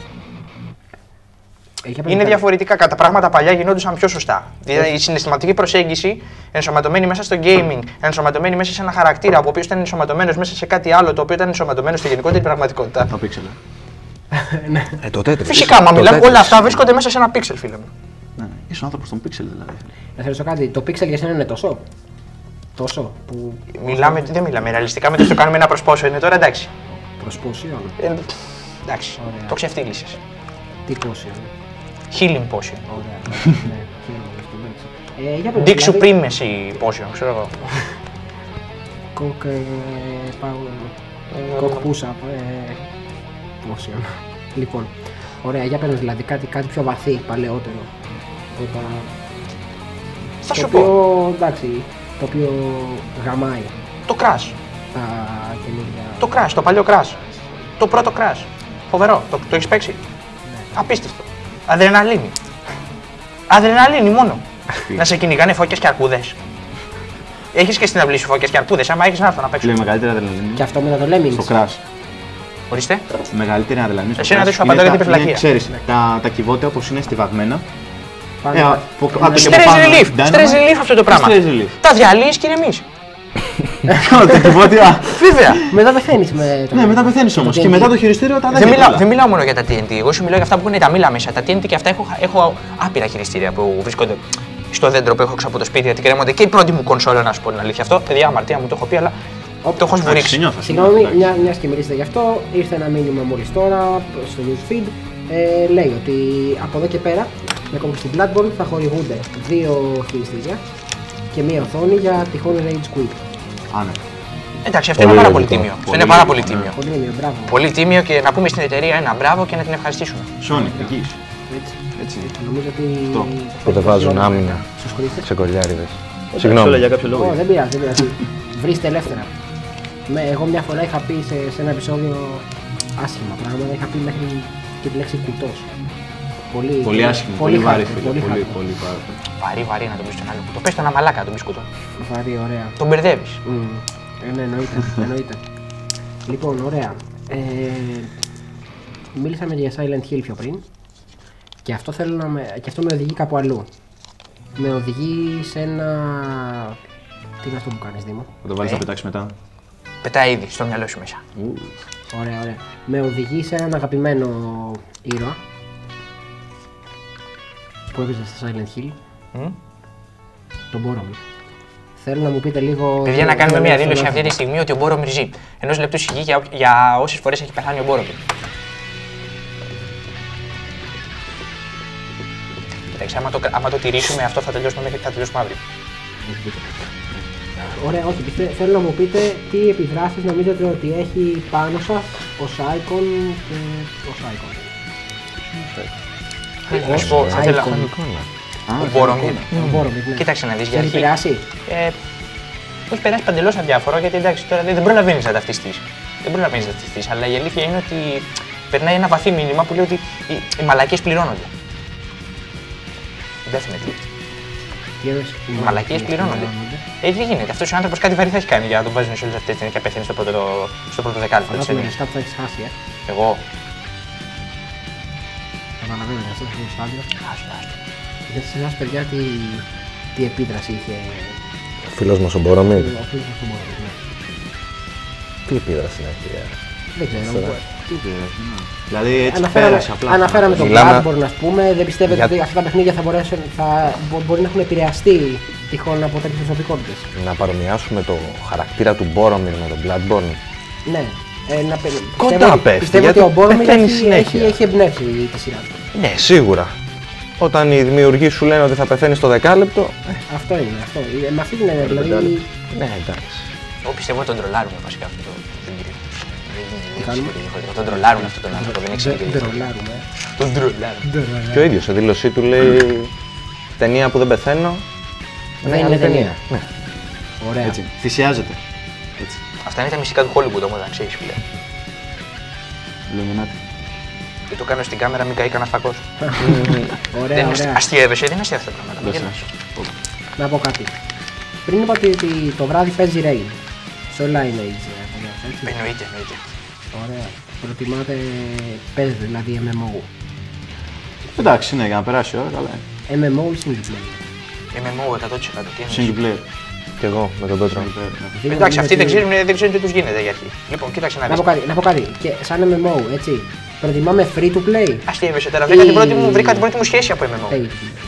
Έχει Είναι απέναντι- διαφορετικά. Τα πράγματα παλιά γινόντουσαν πιο σωστά. Δηλαδή η συναισθηματική προσέγγιση ενσωματωμένη μέσα στο gaming, ενσωματωμένη μέσα σε ένα χαρακτήρα, ο οποίο ήταν ενσωματωμένο μέσα σε κάτι άλλο, το οποίο ήταν ενσωματωμένο στη γενικότερη πραγματικότητα. Το πίξελ. Ναι. Ε, το Tetris. Φυσικά, μα Το μιλάμε, Tetris. όλα αυτά βρίσκονται μέσα σε ένα pixel, φίλε μου. Ναι, είσαι άνθρωπος των πίξελ δηλαδή. Να σε ρωτήσω κάτι, το pixel για σένα είναι τόσο. Τόσο που. Μιλάμε, δεν μιλάμε ρεαλιστικά με το ότι το κάνουμε ένα προς πόσο είναι τώρα, εντάξει. Προς πόσιον. Ε, εντάξει, Ωραία. το ξεφτύλισες. Τι πόσιον. Healing potion. Ωραία. Ναι, χαίρομαι στο pixel. Ε, για πες, Dick δηλαδή, supremacy potion, ξέρω εγώ. Cock, ε, power- Cock push-up. ε, Πόσιον. Λοιπόν, ωραία, για πες δηλαδή κάτι, κάτι πιο βαθύ, παλαιότερο. Το, τα... Θα το σου οποίο, πω. εντάξει, το οποίο γαμάει Το crash. τα καινούργια. Το crash, το παλιό crash. Το πρώτο crash. Φοβερό. Το, το έχεις παίξει. Απίστευτο. Αδρεναλίνη. Αδρεναλίνη μόνο. Να σε κυνηγάνε φώκες και αρκούδες. Έχεις και στην αυλή σου φώκες και αρκούδες, άμα έχεις να έρθω να παίξω. Φίλε, μεγαλύτερη αδρεναλίνη. Και αυτό μετά το Lemmings. Στο crash. Ορίστε. Μεγαλύτερη αδρεναλίνη. στο Εσένα crash δεν σου είναι απαντάω τα- γιατί είπε είναι, βλακεία. ξέρεις, τα, τα κυβότια όπως είναι στιβαγμένα. Πάνε- Ε, από κάτω και Stress από πάνω, relief. dynamite. Stress relief αυτό το πράγμα. Stress relief. Τα διαλύεις και ηρεμείς. Ποιο, τα κυβότια. Βέβαια. Μετά πεθαίνεις με το. Ναι, μετά πεθαίνεις όμως. το Και τι εν τι. μετά το χειριστήριο τα Δεν δεν μιλάω, δεν μιλάω μόνο για τα τι εν τι. Εγώ σου μιλάω για αυτά που είναι τα μήλα μέσα. Τα τι εν τι και αυτά έχω, έχω άπειρα χειριστήρια που βρίσκονται στο δέντρο που έχω έξω από το σπίτι γιατί κρέμονται και η πρώτη μου κονσόλα, να σου πω την αλήθεια. Αυτό, παιδιά, αμαρτία μου το έχω πει, αλλά το έχω σβουρίξει. Συγγνώμη, μια, μιας και μιλήσετε γι' αυτό, ήρθε ένα μήνυμα μόλις τώρα στο newsfeed. Ε, λέει ότι από εδώ και πέρα, με κόμμα στην Bloodborne θα χορηγούνται δύο χειριστήρια και μία οθόνη για τυχόν Rage Quit. Άνε. Εντάξει, αυτό είναι πάρα πολύ τίμιο. Αυτό είναι πάρα πολύ τίμιο. Πολύ τίμιο, μπράβο. Πολύ τίμιο και να πούμε στην εταιρεία ένα μπράβο και να την ευχαριστήσουμε. Sony, εκεί. Έτσι. Έτσι. Νομίζω ότι. Αυτό. Που δεν βάζουν άμυνα Στους χρήστες. σε κολλιάριδες. Όλα Συγγνώμη. για κάποιο Ω, λόγο. δεν πειράζει, δεν πειράζει. Βρίστε ελεύθερα. Με, εγώ μια φορά είχα πει σε, σε ένα επεισόδιο άσχημα πράγματα, είχα πει μέχρι και τη λέξη κουτός. Πολύ, Πολύ άσχημο, πολύ βαρύ χάρη, φίλε. πολύ Πολύ, χάρη. πολύ βαρύ. Βαρύ, βαρύ να τον πει στον άλλο. Το πες το ένα μαλάκα να τον πει κουτό. Βαρύ, ωραία. Τον μπερδεύει. Mm. Ε, ναι, εννοείται, εννοείται. Λοιπόν, ωραία. Ε, μίλησαμε για Silent Hill πιο πριν και αυτό, θέλω να με, και αυτό με οδηγεί κάπου αλλού. Με οδηγεί σε ένα... Τι είναι αυτό που κάνεις, Δήμο? Θα το βάλεις να πετάξει μετά. Πετάει ήδη στο μυαλό σου μέσα. Ωραία, ωραία. Με οδηγεί σε έναν αγαπημένο ήρωα που έπαιζε στο Silent Hill, Μμ. τον Boromir. Θέλω να μου πείτε λίγο... Παιδιά, να κάνουμε δύο μια λόγια δήλωση στον αυτή τη στιγμή ότι ο Boromir ζει. Ενός λεπτού σιγή για, για όσες φορές έχει πεθάνει ο Boromir. Εντάξει, άμα το, άμα το τηρήσουμε αυτό θα τελειώσουμε μέχρι θα τελειώσουμε αύριο. Ωραία, όχι. θε- Θέλω να μου πείτε τι επιδράσεις νομίζετε ότι έχει πάνω σας ο Σάικον και ο Σάικον. Να σου πω, θα ήθελα. Ο Boromir. Ο Boromir, ναι. Κοίταξε να δεις για Έχει αρχή. επηρεάσει. Ε, έχει περάσει παντελώς αδιάφορο γιατί εντάξει τώρα δεν προλαβαίνεις να ταυτιστείς. Δεν προλαβαίνεις να ταυτιστείς, αλλά η αλήθεια είναι ότι περνάει ένα βαθύ μήνυμα που λέει ότι οι, οι μαλακίες πληρώνονται. Definitely. Τι έδωσε, Οι μαλακίες πληρώνονται. Ε, τι γίνεται, αυτός ο άνθρωπος κάτι βαρύ θα έχει κάνει για να τον βάζουν σε όλες αυτές τις και πεθαίνει στο πρώτο, στο πρώτο δεκάλεπτο της Αυτό με ταινίας. λεφτά που θα έχεις χάσει, ε. Εγώ. καταλαβαίνω για αυτό το στάδιο. Για σε εσάς παιδιά τι, τι επίδραση είχε Ο φίλος μας ο Μπορομίρ. ο φίλος μας ο Μπορομίρ, ναι. Τι επίδραση να έχει. ε? Δεν ξέρω. Τι πειράζει, ναι. Δηλαδή έτσι Αναφέραμε, πέρασε απλά. αναφέραμε τον Μιλάμε- Bloodborne, να πούμε. Δεν πιστεύετε Για- ότι αυτά τα παιχνίδια θα, μπορέσουν, θα μπο- μπορεί να έχουν επηρεαστεί τυχόν από τέτοιες προσωπικότητες? Να παρομοιάσουμε το χαρακτήρα του Boromir με τον Bloodborne. Ναι. Ε, να, πε- Κοντά πιστεύω, ότι- πέφτει, πιστεύω γιατί ότι ο Boromir πεθαίνει έχει, συνέχεια. έχει, έχει εμπνεύσει τη σειρά του. Ναι, σίγουρα. Όταν οι δημιουργοί σου λένε ότι θα πεθαίνει στο δεκάλεπτο. Αυτό είναι. Αυτό. Ε, με αυτή την έννοια δηλαδή. Ναι, εντάξει. Εγώ πιστεύω ότι τον τρολάρουμε βασικά αυτό το- τον κύριο. κάνουμε? Τον τρολάρουν αυτόν τον άνθρωπο, δεν έχει Δεν σημασία. τρολάρουμε. Τον τρολάρουν. Και ο ίδιος σε δήλωσή του λέει ταινία που δεν πεθαίνω. Δεν είναι ταινία. Ναι. Ωραία. Έτσι, θυσιάζεται. Έτσι. Αυτά είναι τα μυστικά του Hollywood όμως, να ξέρεις φίλε. Illuminati. Και το κάνω στην κάμερα, μην καεί κανένας φακός. Ωραία, Δεν ωραία. αστείευεσαι, δεν αστεία αυτά τα πράγματα. Δώσε. γελάς. Να πω κάτι. Πριν είπα ότι, ότι το βράδυ παίζει Raid. Σε online age. ε, παιδιά, έτσι. Εννοείται, εννοείται. Ωραία. Προτιμάτε, παίζετε δηλαδή εμ εμ ο. Εντάξει, ναι, για να περάσει η ώρα, καλά. εμ εμ ο ή single player? εμ εμ ο εκατό τοις εκατό. Τι εννοείς? Single player. Κι εγώ με τον Πέτρο. Single player, ναι. Δίνω Εντάξει, αυτοί δεν ότι- ξέρουν, δεν ξέρουν τι τους γίνεται για αρχή. Λοιπόν, κοίταξε να Να πω δεις. κάτι, να πω κάτι. Και σαν εμ εμ ο, έτσι. Προτιμάμε free to play. Αστείευεσαι τώρα. Βρήκα την πρώτη μου- Ή- βρήκα την πρώτη μου σχέση από εμ εμ ο. Pay.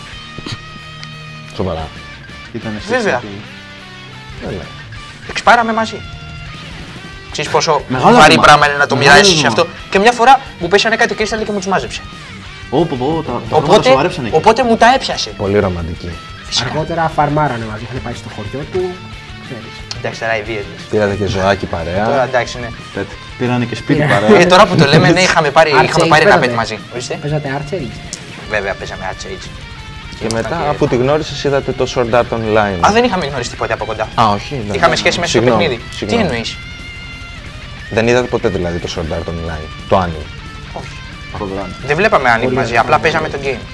Σοβαρά. Ήταν Βέβαια. Δεν λέει. Εξπάραμε μαζί. Ξέρεις πόσο Μεγάλο βαρύ βήμα. πράγμα είναι να το Μεγάλο μοιράσεις σε βήμα. αυτό. Και μια φορά μου πέσανε κάτι κρίσταλα και μου τους μάζεψε. Όπο, πω, τα πράγματα Οπότε, σοβαρέψαν εκεί. οπότε μου τα έπιασε. Πολύ ρομαντική. Φυσικά. Αργότερα φαρμάρανε μαζί. Είχαν πάει στο χωριό του. Ξέρεις. Εντάξει, τώρα οι βίαιτες. Πήρατε και ζωάκι Τώρα παρέα. εντάξει, ναι. Τέτοιο. Πήρανε και σπίτι Πήρα. Ε, παρέα. τώρα που το λέμε, ναι, είχαμε πάρει, Arcade είχαμε πάρει παίζατε. ράπετ μαζί. Ορίστε. Παίζατε archery. Βέβαια, παίζαμε Arch Age. Και μετά από τη γνώρισες είδατε το Sword Art Online. Α, δεν είχαμε γνωρίσει ποτέ από κοντά. Α, όχι. δεν- Είχαμε σχέση μέσα στο Συγγνώμη, παιχνίδι. Τι συγγνώμη. εννοείς? Δεν είδατε ποτέ δηλαδή το Sword Art Online. Το anime. Όχι. Προδράνε. Δεν βλέπαμε αν Πολύ μαζί, ωραία. απλά παίζαμε το game.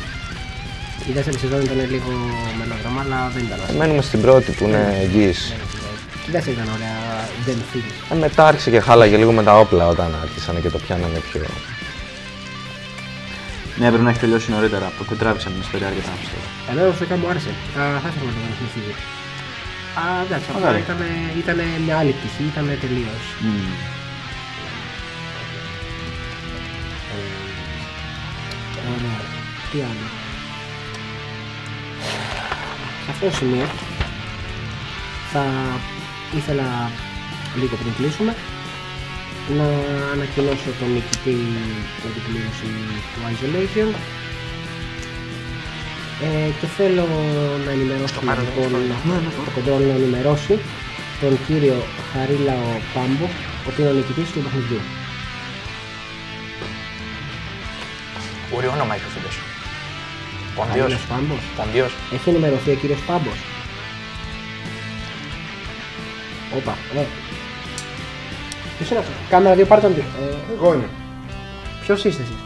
Η δεύτερη σεζόν ήταν λίγο μελόδραμα, αλλά δεν ήταν άσχημη. Μένουμε στην πρώτη που είναι εγγύηση. Η δεύτερη ήταν ωραία, δεν φύγει. Ε, μετά άρχισε και χάλαγε λίγο με τα όπλα όταν άρχισαν και το πιάνανε πιο. Ναι, πρέπει να έχει τελειώσει νωρίτερα. Οπότε τράβηξαν την ιστορία αρκετά πιστεύω. Εμένα προσωπικά μου άρεσε. Α, θα ήθελα να το κάνω συνεχίζει. Α, εντάξει, απλά Ωραία. ήταν, ήταν μια άλλη πτυχή, ήταν τελείως. Μμμ. Ωραία. Τι άλλο. Σε αυτό το σημείο θα ήθελα λίγο πριν κλείσουμε να ανακοινώσω τον νικητή για την κλήρωση του Isolation ε, και θέλω να ενημερώσω πάρω, λοιπόν, το το control να ενημερώσει τον κύριο Χαρίλαο Πάμπο, ο οποίος είναι ο νικητής του παιχνιδιού. Ωραίο όνομα είχε ο φίλος. Ποντιός. Χαρίλαος Πάμπος. Ποντιός. Έχει ενημερωθεί ο κύριος Πάμπος. Όπα, ε. Ποιος είναι αυτός? Κάμερα δύο, πάρε τον δύο. Ε, Εγώ είμαι. ποιος είστε εσείς?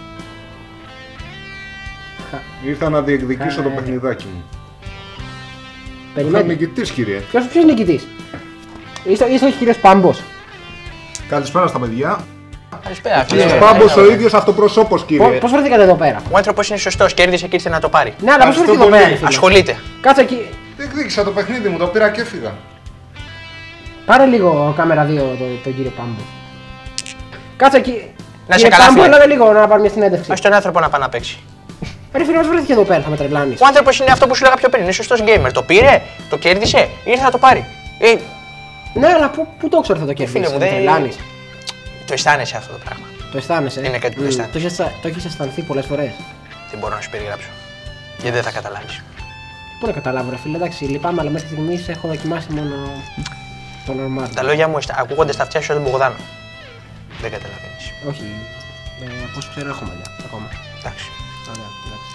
Χα- Ήρθα να διεκδικήσω το Ε. παιχνιδάκι μου. Είμαι Περιμένετε. νικητής, κύριε. Ποιος, ποιος είναι νικητής? Είστε, είστε ο κύριος Πάμπος. Καλησπέρα στα παιδιά. Καλησπέρα. Κύριος φίλε. Πάμπος ο ίδιος αυτοπροσώπος, Πώς, κύριε. πώς βρεθήκατε εδώ πέρα? Ο άνθρωπος είναι σωστός, κέρδισε και ήρθε να το πάρει. Ναι, αλλά πώς Ευχαριστώ βρεθήκατε εδώ πολύ. πέρα, ρε φίλε? Ασχολείται. Κάτσε εκεί. Διεκδίκησα το παιχνίδι μου, το πήρα και έφυγα. Πάρε λίγο κάμερα δύο τον, τον κύριο Πάμπο. Κάτσε εκεί. Να σε Κύριε καλά, Πάμπο, φίλε. έλα λίγο να πάρει μια συνέντευξη. Ας τον άνθρωπο να πάει να παίξει. Ρε φίλε, πώς βρέθηκε εδώ πέρα, θα με τρελάνεις. Ο άνθρωπος είναι αυτό που σου λέγα πιο πριν. Είναι σωστός gamer. Το πήρε, το κέρδισε, ήρθε να το πάρει. Ε, Ναι, αλλά πού, πού το ξέρω θα το κερδίσει, φίλε μου, θα με δεν- τρελάνεις. το αισθάνεσαι αυτό το πράγμα. Το αισθάνεσαι. Είναι κάτι που Μμ, αισθάνεσαι. Το έχεις, το έχεις αισθανθεί πολλές φορές. Δεν μπορώ να σου περιγράψω. Και δεν θα καταλάβεις. Πού να καταλάβω, ρε φίλε, εντάξει, λυπάμαι, αλλά μέχρι στιγμής έχω δοκιμάσει μόνο το normal. Τα λόγια μου αισθα- ακούγονται στα αυτιά σου σαν τον Μπογδάνο. Δεν καταλαβαίνεις. Όχι, ε, από όσο ξέρω έχω μαλλιά ακόμα. Εντάξει. Ωραία, εντάξει.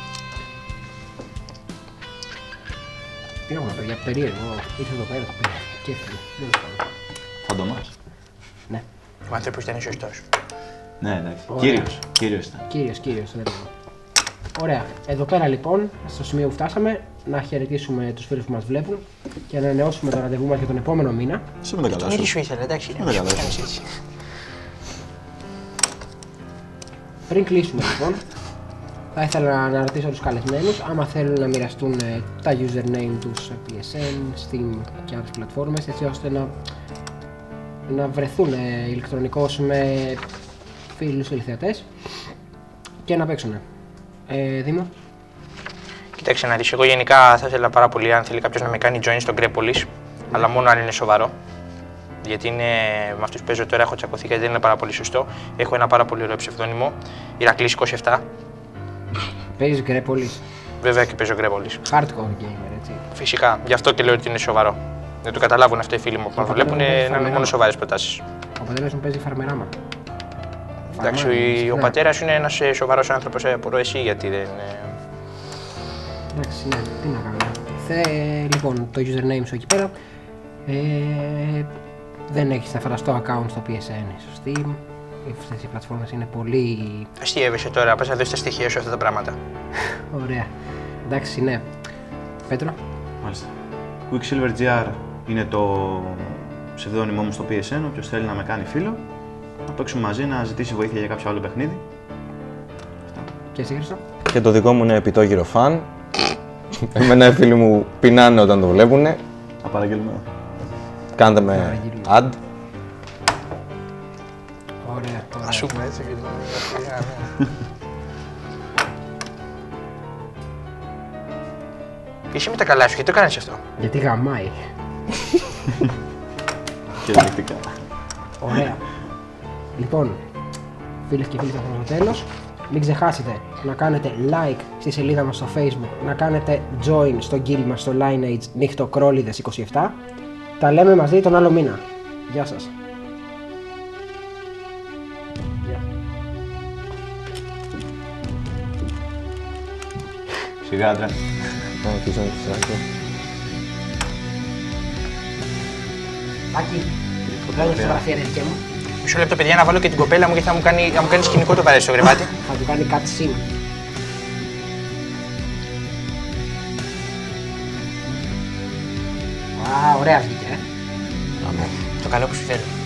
Τι έχουμε, παιδιά, περίεργο. Ήρθε εδώ πέρα, το πήρα και έφυγε. Δεν είναι Φαντομάς. Ναι, Ο άνθρωπος ήταν σωστός. Ναι, εντάξει. Ωραία. Κύριος. Κύριος ήταν. κύριος, κύριος, δεν λέω. Ωραία, εδώ πέρα λοιπόν, στο σημείο που φτάσαμε, να χαιρετήσουμε τους φίλους που μας βλέπουν και να ανανεώσουμε το ραντεβού μας για τον επόμενο μήνα. Είσαι με τα Τον καλά ίδιο σου. σου ήθελα, εντάξει. Δεν Μην καταλάβω. κάνεις έτσι. Πριν κλείσουμε λοιπόν, Θα ήθελα να ρωτήσω τους καλεσμένους άμα θέλουν να μοιραστούν ε, τα username τους πι ες εν, Steam και άλλες πλατφόρμες, έτσι ώστε να, να βρεθούν ε, ηλεκτρονικώς με φίλους ηλιθιατές και να παίξουν. Ε, Δήμο. Κοίταξε να δεις, εγώ γενικά θα ήθελα πάρα πολύ αν θέλει κάποιος να με κάνει join στο Γκρέπολης, αλλά μόνο αν είναι σοβαρό. Γιατί είναι, με αυτούς που παίζω τώρα έχω τσακωθεί και δεν είναι πάρα πολύ σωστό. Έχω ένα πάρα πολύ ωραίο ψευδόνυμο, Ηρακλής είκοσι επτά. Παίζεις Γκρέπολης. Βέβαια και παίζω Γκρέπολης. Hardcore gamer, έτσι. Φυσικά, γι' αυτό και λέω ότι είναι σοβαρό. Να το καταλάβουν αυτοί οι φίλοι μου που με βλέπουν, να είναι μόνο σοβαρές προτάσεις. Ο πατέρας μου παίζει φαρμεράμα. Εντάξει, ο πατέρας είναι ένας σοβαρός άνθρωπος, απορώ εσύ γιατί δεν είναι. Εντάξει, ναι, τι να κάνω. Θε, λοιπόν, το username σου εκεί πέρα. Ε, δεν έχεις αφαιραστό account στο πι ες εν, στο Steam. Αυτές οι πλατφόρμες είναι πολύ... Αστείευεσαι τώρα, πας να δώσεις τα στοιχεία σου αυτά τα πράγματα. Ωραία. Εντάξει, ναι. Πέτρο. Μάλιστα. Quicksilver τζι αρ είναι το ψευδόνυμό μου στο πι ες εν, όποιος θέλει να με κάνει φίλο. Να παίξουμε μαζί, να ζητήσει βοήθεια για κάποιο άλλο παιχνίδι. Και εσύ, Χρήστο. Και το δικό μου είναι επιτόγυρο φαν. Εμένα οι φίλοι μου πεινάνε όταν το βλέπουνε. Να παραγγείλουμε. Κάντε με ad. Ωραία. Να σου πούμε έτσι και το... Και εσύ με τα καλά σου, γιατί το κάνεις αυτό? Γιατί γαμάει. Και δεκτικά. Ωραία. Λοιπόν, φίλες και φίλοι, θα έχουμε το τέλος. Μην ξεχάσετε να κάνετε like στη σελίδα μας στο Facebook, να κάνετε join στο guild μας στο Lineage νύχτοκρόλιδες είκοσι επτά. Τα λέμε μαζί τον άλλο μήνα. Γεια σας. Σιγά, άντρα. Άκη, βγάλε φωτογραφία ρε δικέ μου. Μισό λεπτό παιδιά να βάλω και την κοπέλα μου γιατί θα μου κάνει, θα μου κάνει σκηνικό το παρέσιο στο κρεβάτι. Θα του κάνει κάτι σήμερα. Α, ωραία βγήκε, ε. Το καλό που σου θέλω.